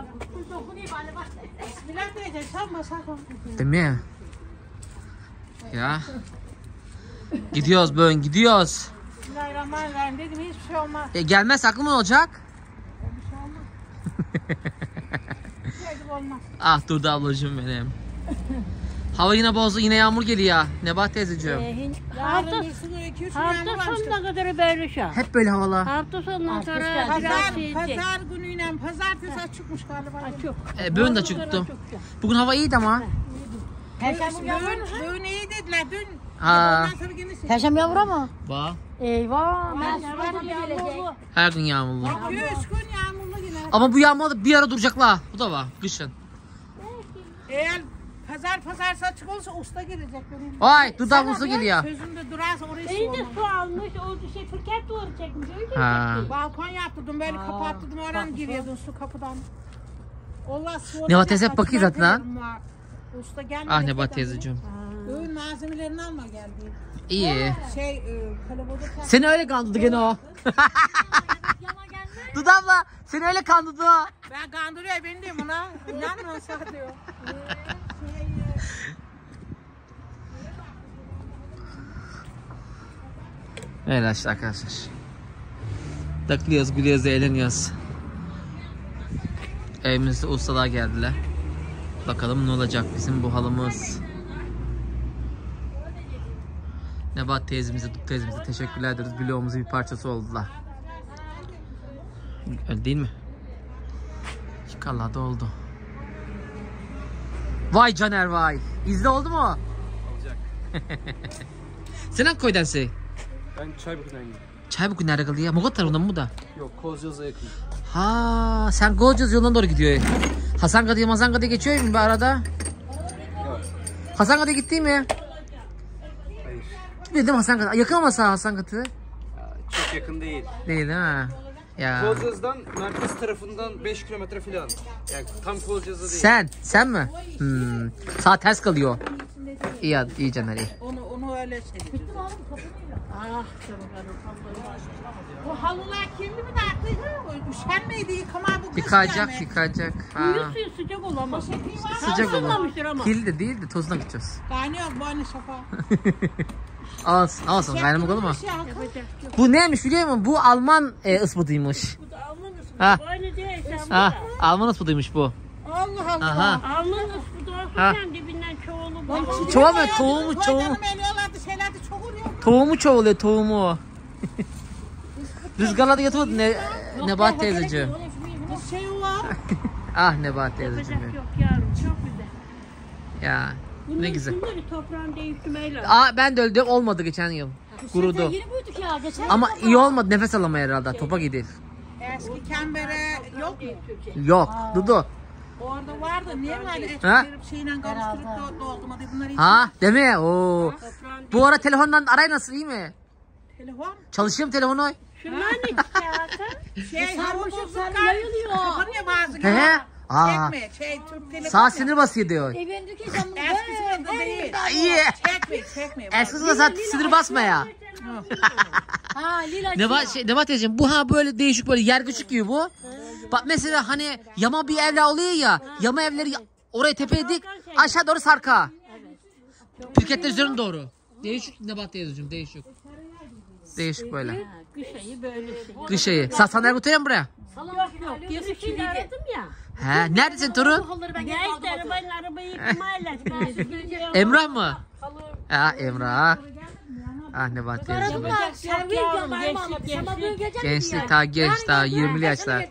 S6: Bismillah diyeceğim. Sen basak.
S1: Değil mi? Ya. Gidiyoruz bön gidiyoruz.
S6: Bismillahirrahmanirrahim dedim hiçbir şey olmaz.
S1: Gelmez aklım olacak.
S6: Bir şey olmaz. Hiç olmaz.
S1: Ah Durdu ablacığım benim. Hava yine bozdu yine yağmur geliyor. Nebahat teyzeciğim.
S6: Yarın bir sürü 2-3
S4: Hafta sonuna kadar böyle şu.
S1: Hep böyle havalar.
S4: Hafta sonundan sonra biraz şey edecek.
S6: Pazar günüyle pazartesi açıkmış galiba.
S4: Çok.
S1: Bugün de çıktım. Bugün hava iyiydi ama.
S6: Bugün iyi dediler dün.
S1: Ha.
S6: Ondan sonra yine
S3: Perşembe yağmur ama.
S1: Bak.
S3: Eyvah. Ben gelecek.
S1: Her gün yağmurlu.
S6: 3 gün yağmurlu yine.
S1: Ama bu yağmur bir ara duracaklar. Bu da var kışın.
S6: Eğer pazarsa açık olursa usta gelecek benim.
S1: Vay dudağımıza geliyor.
S6: Sözümde durarsa oraya su
S4: İyi de
S6: olmaz.
S4: su almış, o şey fırket duvarı çekmiş. Öyle
S1: Ha.
S6: Balkon yaptırdım böyle kapattırdım oradan giriyordun su kapıdan. Allah su olacak.
S1: Nebahat teyze hep bakıyor zaten ha.
S6: Usta gelmedi.
S1: Ah Nebahat teyzeciğim.
S6: Öğün malzemelerini alma geldi.
S1: İyi.
S6: Kalabalık.
S1: Seni öyle kandırdı gene o. Dudağımla seni öyle kandırdı o.
S6: Ben kandırıyor beni diyorum ona. İnanmıyorsa diyor.
S1: Evet işte arkadaşlar. Takılıyoruz, gülüyoruz, eğleniyoruz. Evimizde ustalar geldiler. Bakalım ne olacak bizim bu halımız. Nebahat teyzemize, Dut teyzemize teşekkürler ederiz. Vlogumuzun bir parçası oldular. Öyle değil mi? İnşallah da oldu. Vay Caner vay. İzle oldu mu?
S5: Olacak.
S1: Sen hangi koydansın?
S5: Ben Çayburnu'dan gidiyorum.
S1: Çaybuk nerede kalıyor ya? Mugat tarafından mı bu da?
S2: Yok, Kozcaz'a yakın.
S1: Ha, sen Golcaz yoluna doğru gidiyor. Hasangadı'ya geçiyor mu bir arada?
S2: Yok.
S1: Hasangadı'ya gitti mi?
S2: Hayır.
S1: Gitmedim Hasangadı. Yakın ama sağ Hasangadı.
S2: Çok yakın değil.
S1: Değil mi? Ya.
S2: Kozcaz'dan merkez tarafından 5 kilometre falan. Yani tam Kozcaz'a değil.
S1: Sen mi? Sağ ters kalıyor. İyi Caner iyi.
S6: Onu öyle şey. Bitti mi oğlum? Ah canım. Bu halılar kirli mi de artık? Üşenmeydi yıkama bu kış yani.
S1: Yıkayacak. Ha.
S4: Suyu sıcak olamaz.
S1: Sıcak olur.
S4: Isınmamıştır ama.
S1: Kirli de değil de tozuna gideceğiz.
S6: Kaynıyor bu anne şafa.
S1: Olsun kaynamık olur mu?
S4: Yapacak yok.
S1: Bu neymiş biliyor musun? Bu Alman ıspıdıymış.
S4: Bu da Alman ısıtı.
S1: Ha.
S4: Aynı değil sen
S1: Ha,
S4: burada.
S1: Alman ıspıdıymış bu.
S6: Allah Allah.
S1: Aha.
S4: Alman ısıtı
S1: Ha.
S4: okurken dibinden çoğulu bu.
S1: Çoğu böyle tohumu.
S6: Koydanım eliyorlardı şeylerdi çok oluyor.
S1: Tohumu çoğuluyor tohumu. Rüzgarlarda yatıyordu Nebahat teyzeciğim.
S6: Bu şey var.
S1: Ah Nebahat teyzeciğim.
S4: Yapacak yok yavrum çok güzel.
S1: Ya ne
S4: Bunların
S1: güzel.
S4: şunları toprağın değiştirmeyle.
S1: Ben de öldüm olmadı geçen yıl. Kurudu.
S3: Yeni büyüdük ya geçen.
S1: Ama iyi olmadı nefes alamaya herhalde. Topa gidiyor.
S6: Eski kembere yok mu?
S1: Yok. Dudu.
S6: Orada vardı. Niye böyle
S1: Ha?
S6: şeyle karıştırıp doldurmadı? Bunları hiç
S1: Ha değil mi? Oo.
S4: Toprağın
S1: Bu ara telefondan aray nasıl iyi mi?
S6: telefon.
S1: Çalışıyor mu telefonu?
S4: Şunlar ne çıkartın?
S6: Şey hava bozuklar.
S3: yayılıyor.
S6: Kapanıyor bazı
S1: He he. Aa.
S6: Çekme. Türk telefonu.
S1: Sağ sinir basıyor diyor.
S3: Evindeki canlı
S6: Eskisi de değil.
S1: İyi.
S6: Çekme.
S1: Eskisi de sinir basma ya.
S3: Ha lila.
S1: Nebahat teyzeciğim bu böyle değişik böyle yer küçük gibi bu. Bak mesela hani yama bir evler oluyor ya. Yama evleri oraya tepeye dik aşağı doğru sarka. Pirketler üzerine doğru. Değişik Nebahat teyzeciğim değişik. Değişik böyle.
S4: Kış ayı böyle şey.
S1: Kış ayı. Sasanlar götürüyor mu buraya?
S4: Yok. Yarışını aradım ya.
S1: He. Neredesin torun?
S3: Halıları ben
S4: Ya işte arabayı yıkamayla çıkardım.
S1: Emrah mı? Ha Emrah. Ah Nebahat teyzeciğim.
S3: Sen bir yamayı mı anladın? Sen bana böyle geleceksin
S1: Gençlik daha genç daha 20'li yaşlar.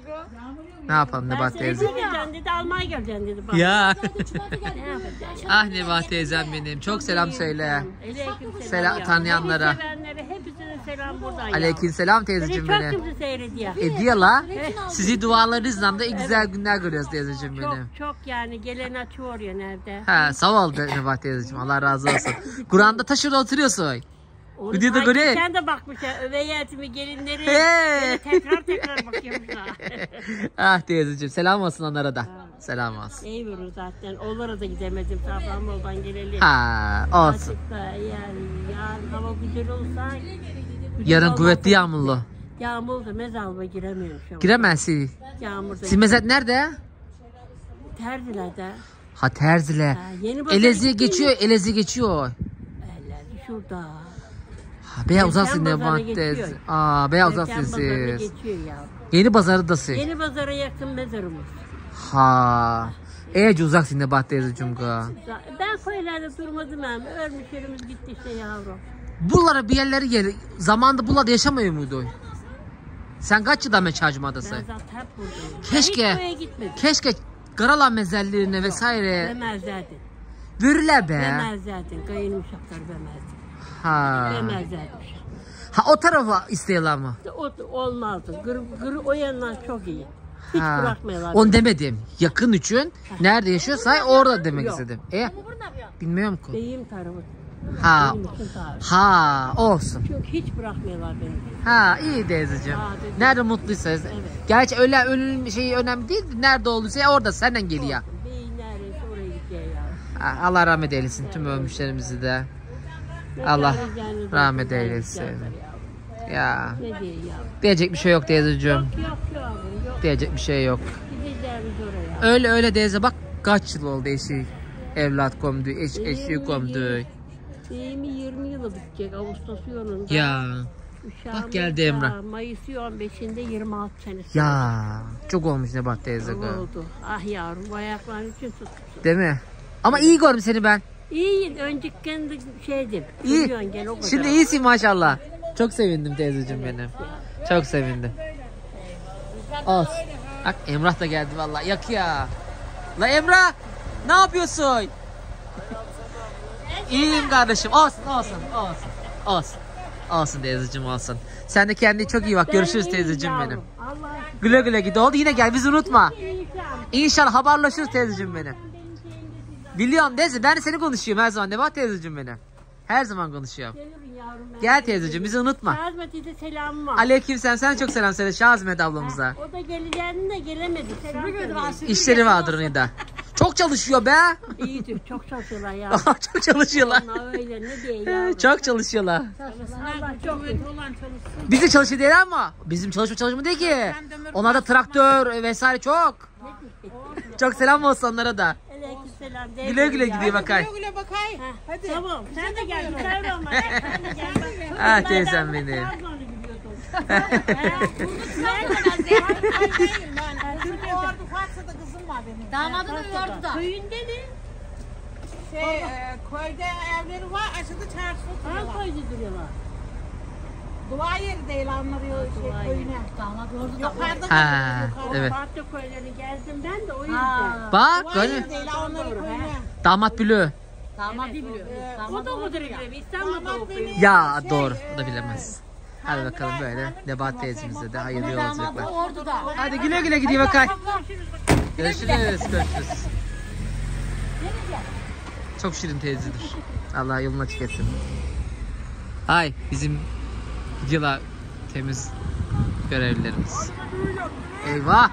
S1: Ne yapalım Nebahat teyze?
S4: Geleceksin dedi, almaya geleceksin dedi bana.
S1: Ya.
S4: Ne yapacaksın?
S1: Ah Nebahat teyzem benim. Çok selam söyle.
S4: Aleykümselam.
S1: Selam tanıyanlara.
S4: Beni sevenlere hepsine selam buradan.
S1: Aleykümselam
S4: Beni
S1: teyzeciğim
S4: çok
S1: benim.
S4: kimse seyrediyor.
S1: Ediyor la. Sizi dualarınızla da güzel günler görüyoruz teyzeciğim benim.
S4: Çok yani gelen açıyor ya nerede.
S1: Ha sağ ol Nebahat teyzeciğim. Allah razı olsun. Kur'an'da taşırda oturuyorsun.
S4: Onu
S1: Videoda
S4: sanki
S1: göre.
S4: Sen de bakmışsın övey yetimi gelinleri.
S1: Hey.
S4: Tekrar bakıyormuşlar.
S1: Ah teyzeciğim selam olsun onlara da. Selam olsun.
S4: İyi vurur zaten. Onlara da gidemedim. Safranbolu'dan gelelim.
S1: Ha olsun.
S4: Açıkta yani yarın hava güzel olsa.
S1: Yarın kuvvetli yağmurlu.
S4: Yağmurda mezalba giremiyorum şu an.
S1: Giremezsin.
S4: Yağmurda.
S1: Sizin mezat nerede?
S4: Terziler'de.
S1: Ha Terzile.
S4: Ha, yeni pazara
S1: Elezi'ye
S4: gittin mi?
S1: geçiyor, Elezi'ye geçiyor.
S4: Eller şurada.
S1: Ha, Beyaz uzaksın
S4: Erken
S1: Nebahat
S4: pazara
S1: teyze.
S4: geçiyor.
S1: Aa, Beyaz
S4: Erken
S1: uzaksın
S4: pazarına
S1: siz.
S4: geçiyor ya.
S1: Yeni pazardasın.
S4: Yeni pazara yakın mezarımız.
S1: Ha. Ece uzaksın Nebahat teyzeciğim.
S4: Ben koylarda durmadım hem. Ölmüş yerimiz gitti işte yavrum.
S1: Buralara bir yerleri gel. Zamanında buralarda yaşamıyor muydu? Sen kaç yıldan beri Çağcıma'dasın?
S4: Ben zaten hep buradayım.
S1: Keşke.
S4: Ben hiç köye gitmedim.
S1: Keşke Karalan mezarlığına vesaire
S4: Vermezlerdi.
S1: verirler be.
S4: Vermezlerdi. Kayınım uşakları vermezdi.
S1: Ha.
S4: Vermezlerdi.
S1: Ha o tarafa istiyorlar mı?
S4: O olmazdı. Gır o yandan çok iyi. Hiç
S1: Ha.
S4: bırakmıyorlar.
S1: Onu demedim. Yakın için nerede yaşıyorsa orada demek
S4: Yok.
S1: istedim. Bilmiyorum ki.
S4: Beyim tarafı.
S1: Ha.
S4: Benim için tarafı.
S1: Ha olsun.
S4: Çünkü hiç bırakmıyorlar beni.
S1: Ha iyi teyzeciğim.
S4: Ha, dedi.
S1: Nerede mutluysanız. Gerçi ölüm şeyi önemli değil. Nerede olduysa orada senden geliyor.
S4: Beyin neredeyse oraya gidiyor ya.
S1: Ha, Allah rahmet eylesin tüm ölmüşlerimizi de.
S4: Ne
S1: Allah
S4: çağıracağınızı
S1: rahmet
S4: buradan
S1: eylesin.
S4: gidecekler ya.
S1: Ya.
S4: Ne diye ya?
S1: Diyecek bir şey yok teyzeciğim.
S4: Yok yavrum yok.
S1: Diyecek bir şey yok.
S4: Gideceğimiz oraya.
S1: Öyle teyze bak kaç yıl oldu eşi. Evlat komdu, eşi komdu.
S4: Benim 20 yılı bitecek Ağustos yolunda.
S1: Ya.
S4: Uşağımız
S1: bak geldi
S4: da
S1: Emrah.
S4: Mayıs 15'inde 26 senesi.
S1: Ya. Çok olmuş Nebahat teyze.
S4: Oldu. Ah yavrum bu ayakların için tuttu.
S1: Değil mi? Ama iyi gördüm seni ben.
S4: İyi önceki de şeydim.
S1: İyi.
S4: Biliyorsun gene o kadar.
S1: Şimdi iyisin maşallah. Çok sevindim teyzeciğim benim. Çok sevindim. Olsun. Bak Emrah da geldi vallahi. Yakıyor. La Emrah, ne yapıyorsun? İyiyim kardeşim. Olsun. Olsun teyzeciğim olsun. Sen de kendine çok iyi bak. Görüşürüz
S4: Ben
S1: teyzeciğim
S4: iyiyim
S1: benim.
S4: yavrum. Allah
S1: Güle güle git. Oldu yine gel bizi unutma.
S4: inşallah.
S1: İnşallah haberleşiriz teyzeciğim benim. Biliyorum teyze ben de seni konuşuyorum her zaman. Ne var teyzeciğim benim? Her zaman konuşuyorum.
S4: Gelirim yavrum ben.
S1: Gel teyzeciğim bizi unutma.
S4: Şazmet'e selamım var.
S1: Aleykümselam sen çok selam söyle Şazmet ablamıza.
S4: O da geleceğini de gelemedi. Selam söyle.
S1: İşleri vardır onun da. Çok çalışıyor be.
S4: İyidir. Çok çalışıyorlar ya.
S1: Çok çalışıyorlar.
S4: Onlar öyle ne diye yavrum.
S1: Çok çalışıyorlar.
S4: Allah çok
S6: Olan çalışsın.
S1: Biz de çalışıyor değil ama bizim çalışma değil ki. Onlar da traktör vesaire çok. Çok selam olsun onlara da.
S4: Aleykümselam.
S1: Güle güle gidiyor bakay.
S6: Güle bakay. Hadi.
S4: Tamam. Sen de gel. Güzel olma. Sen de gel. bak.
S1: Ha teyzem benim.
S4: Trabzon'a gidiyordum.
S6: Ordu Fatsa'da kızım var benim.
S3: Damadı da yordu da.
S4: Köyünde mi?
S6: Köyde evleri var. Aşağıda çarşıda
S4: Hangi
S6: oturuyorlar.
S4: köyde duruyorlar?
S6: Dua yeri değil anları köyüne.
S3: Damat yordu da.
S6: Yukarıda
S1: Ha
S6: yukarıda.
S1: evet.
S4: Farklı köylerini gezdim ben de o yüzden.
S3: Ha.
S1: Bak
S6: Dua
S1: gördün mü?
S6: yeri değil onları köyüne.
S1: Damat bülü.
S3: Damat biliyor.
S4: O da odur gibi. İstanbul'da okuyor.
S1: Ya doğru o da bilemez. Hadi bakalım böyle Nebahat teyzemize de hayırlı yolculuklar.
S3: Ordu da.
S1: Hadi güle güle gidiyor bakay. Görüşürüz. Çok şirin teyzedir. Allah yolunu açık etsin. Ay bizim gidiyorlar temiz görevlilerimiz. Eyvah.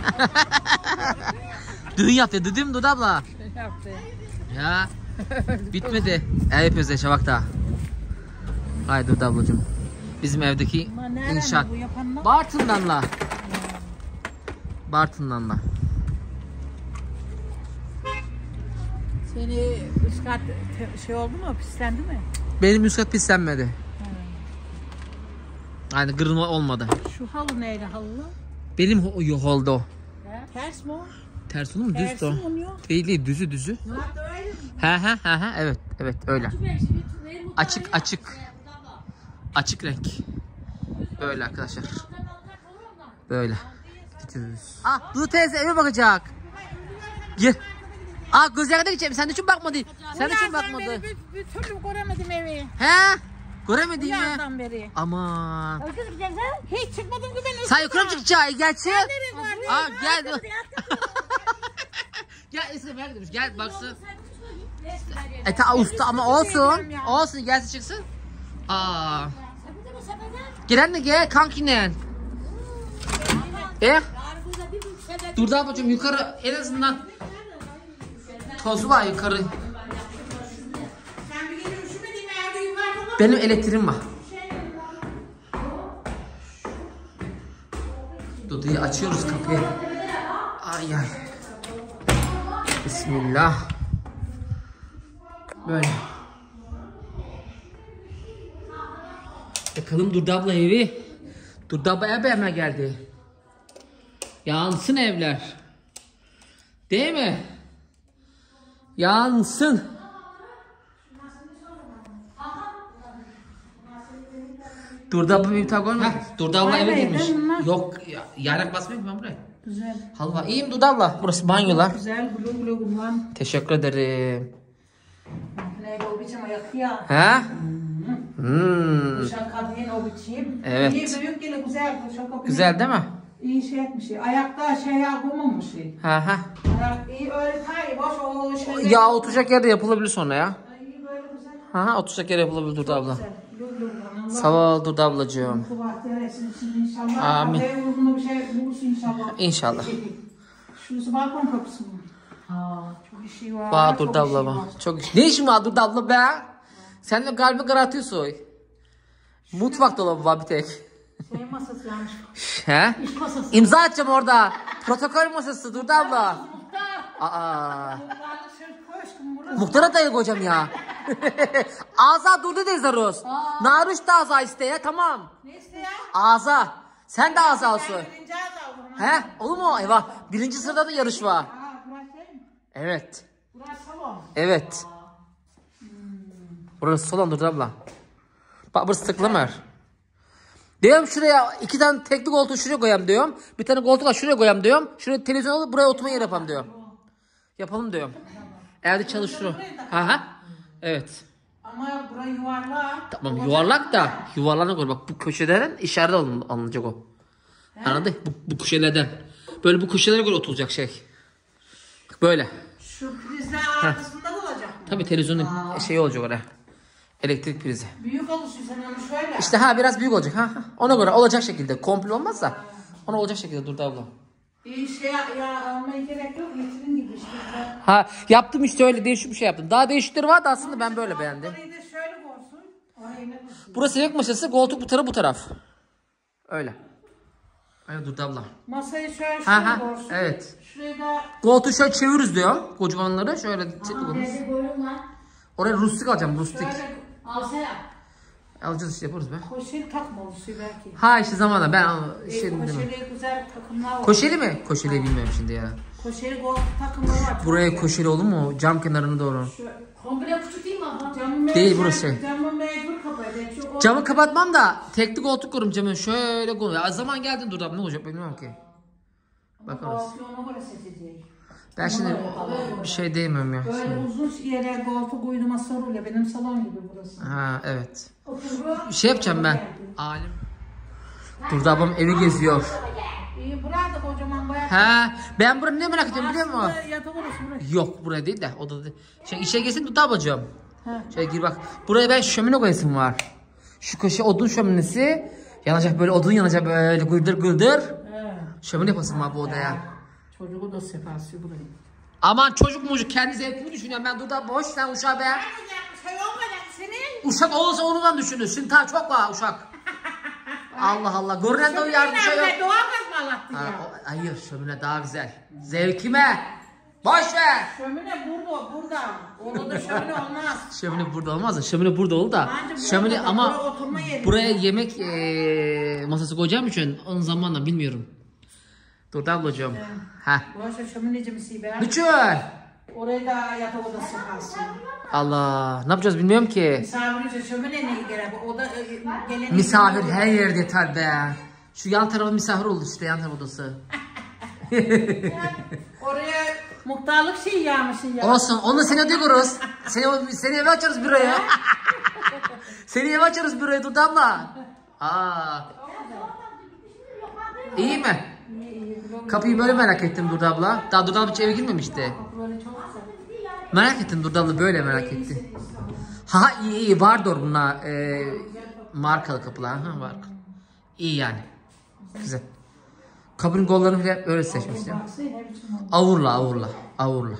S1: Düğün yaptı. Düdüm Dudu abla. Ya. Bitmedi. El yapıyoruz Eşe bak daha. Haydi Dudu ablacığım. Bizim evdeki inşaat. Bartın'danla. Bartın'danla.
S6: Seni üst kat şey oldu mu? Pislendi mi?
S1: Benim üst kat pislenmedi. Yani kırılma olmadı.
S6: Şu halı neyle halı?
S1: Benim yok oldu o.
S6: Ters mi o?
S1: Ters olur mu? Düz
S6: Tersi
S1: o.
S6: mi oluyor?
S1: Değil düzü. Ha evet öyle. Açık renk. Böyle arkadaşlar. Böyle. Ah Dudu teyze eve bakacak. Gir. Ah gözlerine gideceğim. Sen de için bakmadı. Sen de için bakmadı.
S6: Bir türlü göremedim evi.
S1: He? Göremedin
S6: Bu
S1: mi?
S6: yandan beri.
S1: Aman.
S6: Hiç çıkmadım ki ben
S1: Sen yukarı mı çıkacaksın? Gerçi. Aa gel. Gel Esra merak etmiş. Gel baksın. Usta ama olsun. Olsun gelsin çıksın. Aa. Gelen de gel kankinen. Dur da bacım yukarı en azından tozu var yukarı. Benim elektriğim var. Dudu'yu açıyoruz kapıyı. Ay. Bismillah. Böyle. Bakalım Durdu abla evi. Durdu abla hemen geldi. Yansın evler. Değil mi? Yansın. Durdu abla bir tane koyma. Durdu abla eve girmiş. Yok yarak basmıyor mu ben buraya?
S6: Güzel.
S1: Halva. İyiyim Durdu abla. Burası banyolar.
S6: Güzel güle kullan.
S1: Teşekkür ederim.
S6: Ne o biçim ayak ya.
S1: He?
S6: Uşak kadın o biçim.
S1: Evet.
S6: İyi büyük gele güzel.
S1: Güzel değil mi?
S6: İyi şey etmiş. Ayakta şey yapamamış.
S1: Ha.
S6: Ayak iyi öyle tay boş o şey.
S1: Ya oturacak yerde yapılabilir sonra ya.
S6: İyi böyle güzel.
S1: Ha oturacak yere yapılabilir Durdu abla.
S6: Güle kullan.
S1: Sağ ol Durdu ablacığım.
S6: Kubat veresin şimdi inşallah.
S1: Amin.
S6: Amin. Uygun bir şey bulursun inşallah.
S1: İnşallah.
S6: Şurası balkon kapısı mı? Çok işi var.
S1: Var
S6: çok
S1: Durdu
S6: işi
S1: abla
S6: var.
S1: var. Çok iş. Ne işin var Durdu abla be? Sen de kalbimi karartıyorsun. Mutfak dolabı var bir tek.
S6: Şey masası yanlış.
S1: He? İmza atacağım orada. Protokol masası Durdu abla. Aa. Muhtar adayı hocam ya. Aza Durdu Dezarus. Naruş da Aza iste ya tamam.
S6: Ne istiyor?
S1: Aza. Sen de Aza olsun.
S6: Birinci ağız aldım.
S1: He? Olur mu? Eyvah. Birinci sırada da yarış var.
S6: Burası değil mi?
S1: Evet.
S6: Burası salon.
S1: Evet. Burası salon Durdu abla. Bak burası tıklama. Diyorum şuraya 2 tane tekli koltuğu şuraya koyayım diyorum. Bir tane koltuk şuraya koyayım diyorum. Şuraya televizyon alıp buraya oturma yeri yapalım diyorum. Yapalım diyorum. Evde çalışır o. Ha. Evet.
S6: Ama burayı yuvarlak.
S1: Tamam yuvarlak da yuvarlana koy. Bak bu köşelerden işaret alınacak o. Anladın? Bu köşelerden. Böyle bu köşelere göre oturacak şey. Bak böyle.
S6: Şu prizler arkasında da olacak mı?
S1: Tabii televizyonun şeyi olacak oraya. Elektrik prizi.
S6: Büyük olursun sen onu şöyle.
S1: İşte biraz büyük olacak. Ona göre olacak şekilde. Komple olmazsa ona olacak şekilde Durdu abla.
S6: Şey ya almaya gerek yok. Getirin gibi işte.
S1: Yaptım işte öyle değişik bir şey yaptım. Daha değişikleri vardı aslında ben böyle beğendim.
S6: Orayı da şöyle koysun. Orayı ne koysun?
S1: Burası yemek masası, koltuk bu taraf bu taraf. Öyle. Aynen Durdu abla.
S6: Masayı şöyle koysun.
S1: Evet.
S6: Şuraya da
S1: Koltuğu şöyle çeviririz diyor. Kocamanları şöyle
S3: Nerede koyun lan?
S1: oraya rustik alacağım rustik.
S6: şöyle
S3: Alsana.
S1: Alacağız işte yaparız be.
S6: koşeli takmalısı belki.
S1: İşte zamanla ben şey
S6: Koşeli güzel takımlar var.
S1: Koşeli mi? Koşeli bilmiyorum şimdi ya.
S6: Koşeli gol takımları var.
S1: Buraya koşeli olur mu? Cam kenarına doğru.
S3: Komple küçük değil mi abla?
S6: Camı
S1: Değil burası.
S6: Camı mecbur kapatacak.
S1: Camı kapatmam da tekli koltuk kurum camı şöyle koy. Ya zaman geldi Durdu abla ne olacak bilmiyorum ki. Bakarız.
S6: Ona göre seçeceğiz.
S1: Ben şimdi bir şey diyemiyorum ya.
S6: Böyle uzun yere koltuk uydurma soruyla benim salon gibi burası.
S1: Evet. Şey yapacağım ben. Alim. Durdu ablam evi geziyor.
S6: İyi burada kocaman bayağı.
S1: Ben buranı ne merak ediyorum biliyor musun?
S6: Aslında yatak orası burası.
S1: Yok buraya değil de odada değil. İçeri gelsin Durdu ablacığım. Şöyle gir bak. Buraya ben şömine koyasım var. Şu köşe odun şöminesi. Yanacak böyle odun yanacak böyle gıldır gıldır. Şömine yapasım var bu odaya.
S6: Çocuğu da sefası burayı.
S1: Aman çocuk mucuk kendi zevkini düşünüyorum ben Durdu abla boş sen uşağı be.
S6: Şey olmayacak senin.
S1: Uşak olursa onunla düşünür. Şimdi daha çok var uşak. Allah Allah. Görünen de uyardı bir şey yok.
S6: Doğal gaz mı Allah'tı ya?
S1: Hayır şömine daha güzel. Zevkime. Boş ver.
S6: Şömine burada. Orada da şömine olmaz.
S1: Şömine burada olmaz da. Şömine burada olur da.
S6: Bence
S1: Şömine
S6: burada
S1: ama
S6: buraya oturma yeri.
S1: buraya yemek masası koyacağım için onun zamanla bilmiyorum. Durdu ablacığım.
S6: Boşver şömineci misin be?
S1: Lütfen.
S6: Oraya da yatak odası kalsın.
S1: Allah. Ne yapacağız bilmiyorum ki.
S6: Misafirce şömine ne gerek? O da gelen
S1: Misafir her yerde yeter be. Şu yan tarafa misafir oldu işte yan taraf odası.
S6: Oraya muhtarlık şey yağmışsın ya.
S1: Olsun. Onu seni ödüyoruz. Seni eve açarız büroya. Seni eve açarız büroya Durdu abla. İyi mi? Kapıyı böyle merak ettim Durdu abla. Daha Durdu abla hiç eve girmemişti. Merak ettim Durdu abla böyle merak ettim. İyi vardır bunlar. Markalı kapılar. Var. İyi yani. Güzel. Kapının kollarını bile öyle seçmiştim. Avurla. Avurla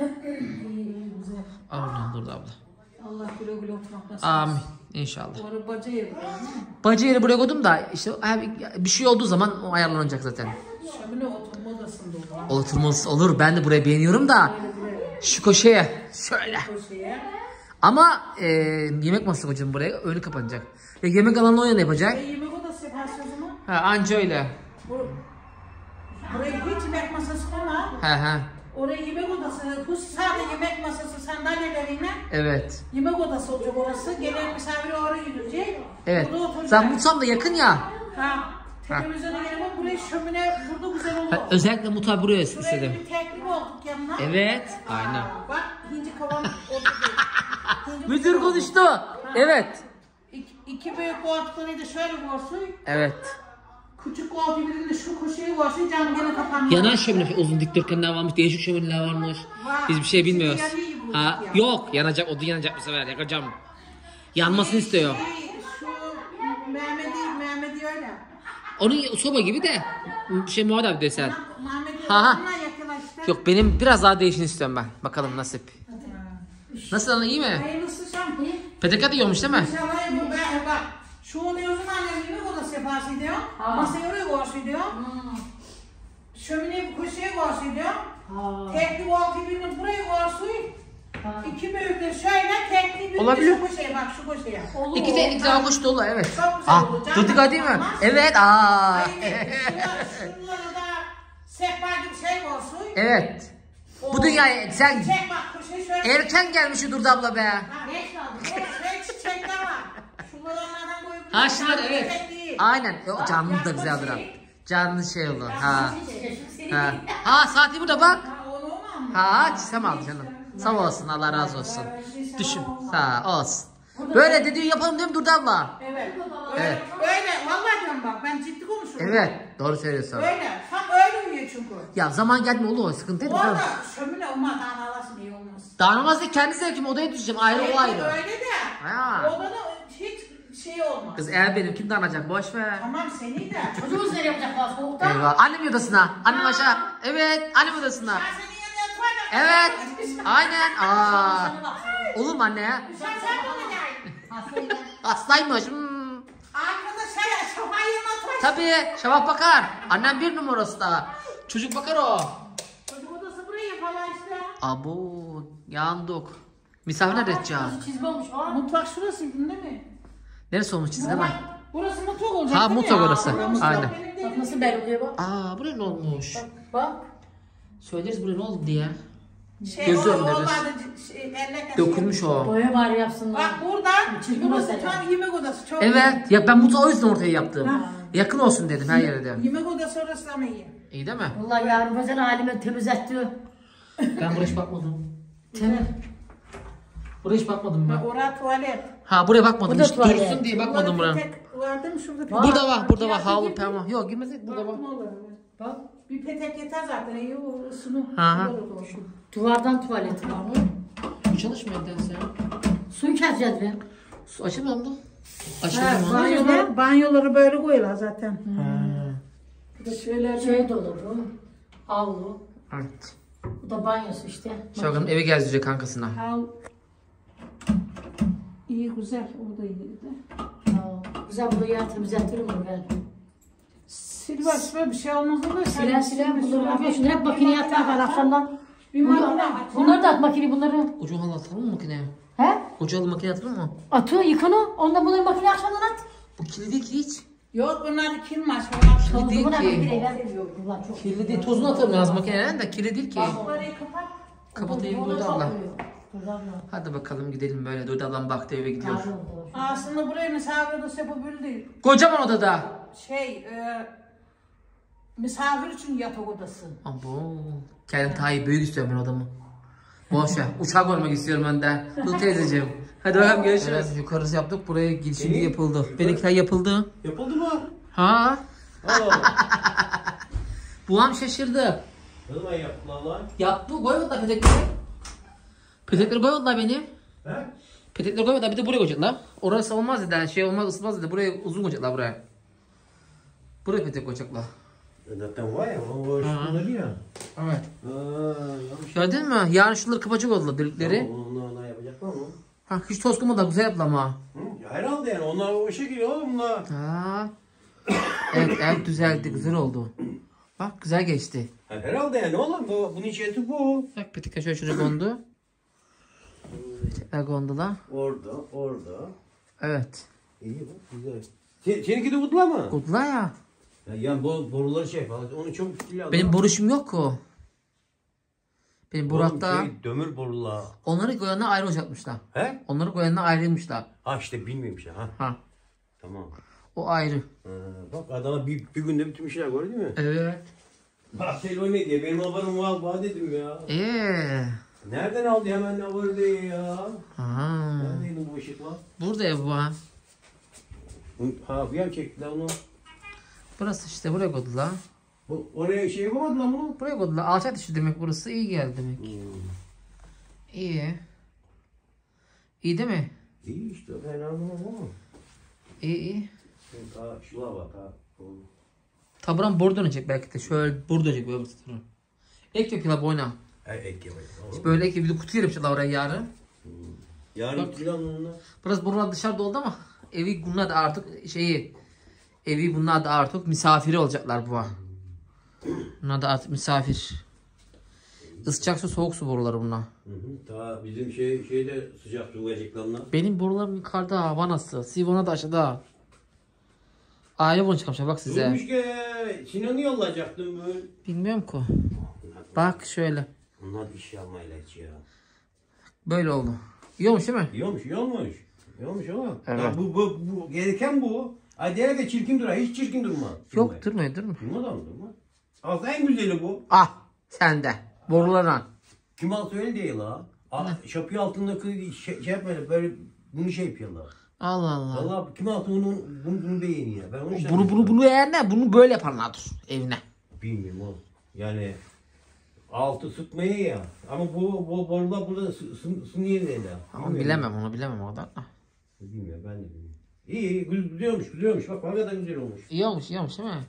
S1: Durdu abla.
S6: Allah güle güle oturmak nasıl.
S1: Amin. İnşallah.
S6: Orada baca yeri.
S1: Bacı yeri buraya koydum da işte bir şey olduğu zaman o ayarlanacak zaten.
S6: Şömine oturma odasında olur.
S1: Oturması olur. Ben de burayı beğeniyorum da şu köşeye şöyle. Ama yemek masası koyacağım buraya. Önü kapanacak. Yemek alanı o yana yapacak.
S6: Yemek odası yaparsın o zaman.
S1: Anca öyle.
S6: Buraya hiç yemek masası koyma. Oraya yemek odası, bu sadece yemek masası sandalyeleriyle
S1: Evet.
S6: yemek odası olacak orası. Gelen misafir oraya gidecek.
S1: Evet.
S6: Burada oturacak.
S1: Zaten mutfağım da yakın ya.
S6: Televizyona gelip buraya şömine burada güzel olur.
S1: Özellikle mutfağı buraya
S6: Buraya
S1: istedim.
S6: bir teknik olduk yanına.
S1: Evet. Aynen.
S6: Bak hinci kavan orada.
S1: Müdür konuştu. Evet.
S6: İki büyük koltukları da şöyle koysun.
S1: Evet.
S6: Küçük koltuğu birinde şu köşeyi koysun, cam gene kapanmaz.
S1: Yanan şömine uzun dikdörtgenler varmış, değişik şömineler varmış. Biz bir şey bilmiyoruz. Yok yanacak, odun yanacak bu sefer yakacağım. Yanmasını istiyor.
S6: Şu Mehmet'i öyle.
S1: Onun soba gibi de şey Muhammed abi desen.
S6: Mehmet'i
S1: Ha.
S6: işte.
S1: Yok benim biraz daha değişini istiyorum ben. Bakalım nasip. Nasıl ana iyi mi?
S6: Hayırlısı şampiyon.
S1: PTK da yiyormuş değil mi?
S6: İnşallah bu bak. Şu onu uzun annem yemek odası yaparsın diyor. Masayı oraya koysun diyor. Şömineyi köşeye koysun diyor. Tekli voltu birini buraya koysun. İki büyükler şöyle tekli birini
S1: Olabilir.
S6: şu köşeye bak şu köşeye.
S1: İki teknik zaman koş dolu evet.
S6: Çok güzel oldu.
S1: Durduk değil mi? Evet.
S6: Şunlara da sehpa gibi şey koysun.
S1: Evet. Bu dünyaya sen
S6: Çiçek bak köşeye şöyle.
S1: erken gelmişi Durdu abla be.
S6: Çiçekler var. Şunları onlardan koyup.
S1: Şunlar evet. Aynen. Canlı da güzeldir abi. Canlı şey olur. Saati burada bak. Çizem aldı canım. Sağ olsun Allah razı olsun. Düşün. Sağ olsun. Böyle dediğin yapalım değil mi Durdu abla?
S6: Evet.
S1: Evet.
S6: Öyle. Vallahi diyorum bak ben ciddi konuşuyorum.
S1: Evet. Doğru söylüyorsun.
S6: Öyle. Tam öyle uyuyor çünkü.
S1: Ya zaman geldi mi olur o sıkıntı değil
S6: Bu
S1: mi?
S6: arada şömine umardan alasın iyi olmaz.
S1: Daha namazda kendi zevkim odaya düşeceğim ayrı o ayrı.
S6: Öyle de.
S1: Ha.
S6: Odada hiç şey olmaz.
S1: Kız eğer benim kim danacak boş ver.
S6: Tamam seni de.
S3: Çocuğumuz nereye yapacaklar soğukta?
S1: Eyvah. Annem odasına. Annem aşağı. Evet. Annem odasına.
S6: Ben senin yanına yatarım.
S1: Evet. Aynen. Aa. Olur mu anne?
S6: Sen bunu gel.
S1: Hastaymış.
S6: Arkadaşlar şafayı yanına
S1: Tabii. Şevap bakar. Annem bir numarası da. Çocuk bakar o.
S6: Çocuk odası buraya falan işte.
S1: Abo. Yandık. Misafir nerede edeceğim?
S3: Çizme olmuş ha.
S6: Mutfak şurası değil mi?
S1: Neresi olmuş çizgi mi?
S6: Burası mutfak olacak
S1: Ha
S6: değil mi?
S1: mutfak orası.
S6: Mutfak
S1: Aynen.
S6: benim de-
S3: Bak nasıl belli oluyor bak.
S1: Aa buraya ne olmuş?
S3: Bak.
S1: Söyleriz buraya ne oldu diye.
S6: Şey,
S1: Gözü
S6: o
S1: önünde
S6: vardı,
S1: biz.
S6: elle
S1: Dökülmüş o.
S3: Boya bari yapsınlar.
S6: Bak burada
S3: Çirkin
S6: burası
S3: mesela.
S6: tam yemek odası. Çok
S1: Evet. Ya ben mutfağı o yüzden ortaya yaptım.
S6: Ha.
S1: Yakın olsun dedim her yere de.
S6: iyi. Yemek odası orası ama iyi.
S1: İyi değil mi?
S3: Vallahi yarın özel halime temiz etti.
S1: Ben buraya hiç bakmadım.
S3: Temiz.
S1: Buraya hiç bakmadım
S6: Bak
S1: ben.
S6: orası tuvalet.
S1: Ha buraya bakmadım.
S3: Burada
S1: Hiç
S3: tuvalet.
S1: dursun diye bakmadım
S6: Burada
S1: buraya.
S6: bir petek vardı mı şurada?
S1: Burada var, burada var.
S6: Kıyafet
S1: Havlu,
S6: gibi.
S1: perma. Yok girmesek burada var.
S6: Bak, ne olur.
S3: Bak.
S6: Bir petek yeter zaten. İyi o ısını.
S1: Hı hı.
S3: Duvardan tuvaleti var mı?
S1: Bu çalışmıyor nedense.
S3: Suyu keseceğiz be.
S1: Su açılmıyor mu?
S6: Ha,
S1: Açıldı mı?
S6: banyoları böyle koyuyorlar zaten.
S1: Ha.
S6: Bu da şöyle
S3: Şey dolabı. Havlu.
S1: Evet.
S3: Bu da banyosu işte.
S1: Şakanım eve gezdiriyor kankasına.
S6: al. İyi güzel. O da iyiydi.
S3: Güzel burada yer temizletirim ben.
S6: Silver bir şey olmaz olur.
S3: Siler siler bunları yapıyorsun. Hep makineye atar ben akşamdan.
S6: Bir makine aç.
S3: Bunları da at makineye bunları.
S1: Ucu halı atalım mı makineye?
S3: He?
S1: Ucu halı makineye atalım mı?
S3: Atıyor yıkanı. Ondan bunları makineye akşamdan at.
S1: Bu kirli değil ki hiç.
S6: Yok bunlar kirmaç.
S1: Kirli değil
S3: Buna
S1: ki.
S3: makineyi ben seviyorum. Bunlar çok.
S1: Kirli değil. Tozunu atalım lazım makineden de kirli değil ki.
S6: Orayı kapat.
S1: Kapatayım
S3: Bunları
S1: Durdu abla.
S3: Buradan da.
S1: Hadi bakalım gidelim böyle. Durdu ablam baktı eve gidiyor.
S3: Tarih oldu.
S6: Aslında buraya misafir odası yapabildi.
S1: Kocaman odada.
S6: Misafir için yatak odası.
S1: Abo. Kendim Tayyip büyük istiyorum ben odamı. Boş ver. Uçak görmek istiyorum önden. Dur teyzeciğim. Hadi bakalım görüşürüz. Evet, yukarısı yaptık. Buraya girişim yapıldı. Benimkiler yapıldı.
S5: Yapıldı mı?
S1: Ha?
S5: Allah.
S1: Buam şaşırdı.
S5: Ne zaman yaptılar lan?
S1: Yaptı. Koymadılar petekleri. Petekleri koymadılar benim.
S5: He?
S1: Petekleri koymadılar. Bir de buraya koyacaklar. Orası olmaz dedi. Şey olmaz ısıtmaz dedi. Buraya uzun koyacaklar buraya. Buraya petek koyacaklar.
S5: Zaten var ya, o şunları ya.
S1: Evet.
S5: Yanlış.
S1: Gördün mü? Yarın şunları kapacak oldular delikleri.
S5: Onlar yapacaklar mı?
S1: Ha hiç toz koymadılar. Güzel yaptılar ama.
S5: Hı? Herhalde yani onlar o şekilde oğlum bunlar.
S1: Ha. Evet ev düzeldi. Güzel oldu. Bak güzel geçti.
S5: Herhalde yani oğlum bunun içiyeti bu.
S1: Bak petekler şöyle şuraya kondu. Petekler kondular.
S5: Orada.
S1: Evet.
S5: İyi bak güzel. Seninki de kutla mı?
S1: Kondular ya.
S5: Yani bu boruları şey falan onu çok stili al.
S1: Benim boruşum yok ki o. Benim Burak'ta
S5: Dömür borular.
S1: onları koyanlar ayrı olacakmışlar.
S5: He?
S1: Onları koyanlar ayrıymışlar.
S5: Ha işte bilmiyormuş ya ha.
S1: Ha.
S5: Tamam.
S1: O ayrı.
S5: Bak adama bir günde bütün işler gördün mü?
S1: Evet.
S5: Bak sen o ne diye benim haberim var dedim ya.
S1: Nereden
S5: aldı hemen haber diye ya?
S1: Ha.
S5: Neredeydi bu ışık lan?
S1: Burada ev var.
S5: Ha bir yan çektiler onu.
S1: Burası işte buraya koydular.
S5: Oraya şey yapamadılar mı?
S1: Buraya koydular. Alçak dışı demek burası. İyi geldi demek. İyi. İyi değil mi?
S5: İyi işte ben anlamam ama.
S1: İyi.
S5: Ha şuna bak ha.
S1: Taburan boru dönecek belki de. Şöyle boru dönecek böyle tutuyor. Ek yapıyorlar boyuna.
S5: Ek yapayım.
S1: Böyle ek bir de kutu yapacaklar oraya yarın.
S5: Yarın
S1: Bak.
S5: planlarına.
S1: Biraz borular dışarıda oldu ama evi bunlar da artık evi bunlar da artık misafiri olacaklar bu. Bunlar da artık misafir. Isıcak su soğuk su boruları bunlar.
S5: Ta bizim şeyde sıcak su vereceklerine.
S1: Benim borularım yukarıda vanası. Sivona da aşağıda. Aile bunu çıkarmışlar bak size.
S5: Durmuş ki Sinan'ı yollayacaktım böyle.
S1: Bilmiyorum ki. Bak şöyle.
S5: Bunlar iş yapmayla hiç ya.
S1: Böyle oldu. İyi olmuş değil mi?
S5: İyi olmuş ama.
S1: Evet.
S5: Ya bu gereken bu. Ay diğer de çirkin durar. Hiç çirkin durma.
S1: Yok durmuyor.
S5: Durma da mı durma? Aslında en güzeli bu.
S1: Ah sende. Borularla.
S5: Kim altı öyle değil ha. Şapıyı altındaki şey yapmayla böyle bunu şey yapıyorlar.
S1: Allah Allah.
S5: Vallahi kim aldı bunu beğeniyor. Ben onu
S1: Bunu eğer bunu böyle yaparlardır evine.
S5: bilmiyorum oğlum. Yani altı sıkmaya ya. Ama bu borular burada sınıyor ya.
S1: Ama bilemem onu bilemem o kadar.
S5: Bilmiyorum ben de bilmiyorum. İyi güzel olmuş. Bak ne kadar güzel olmuş.
S1: İyi olmuş değil mi?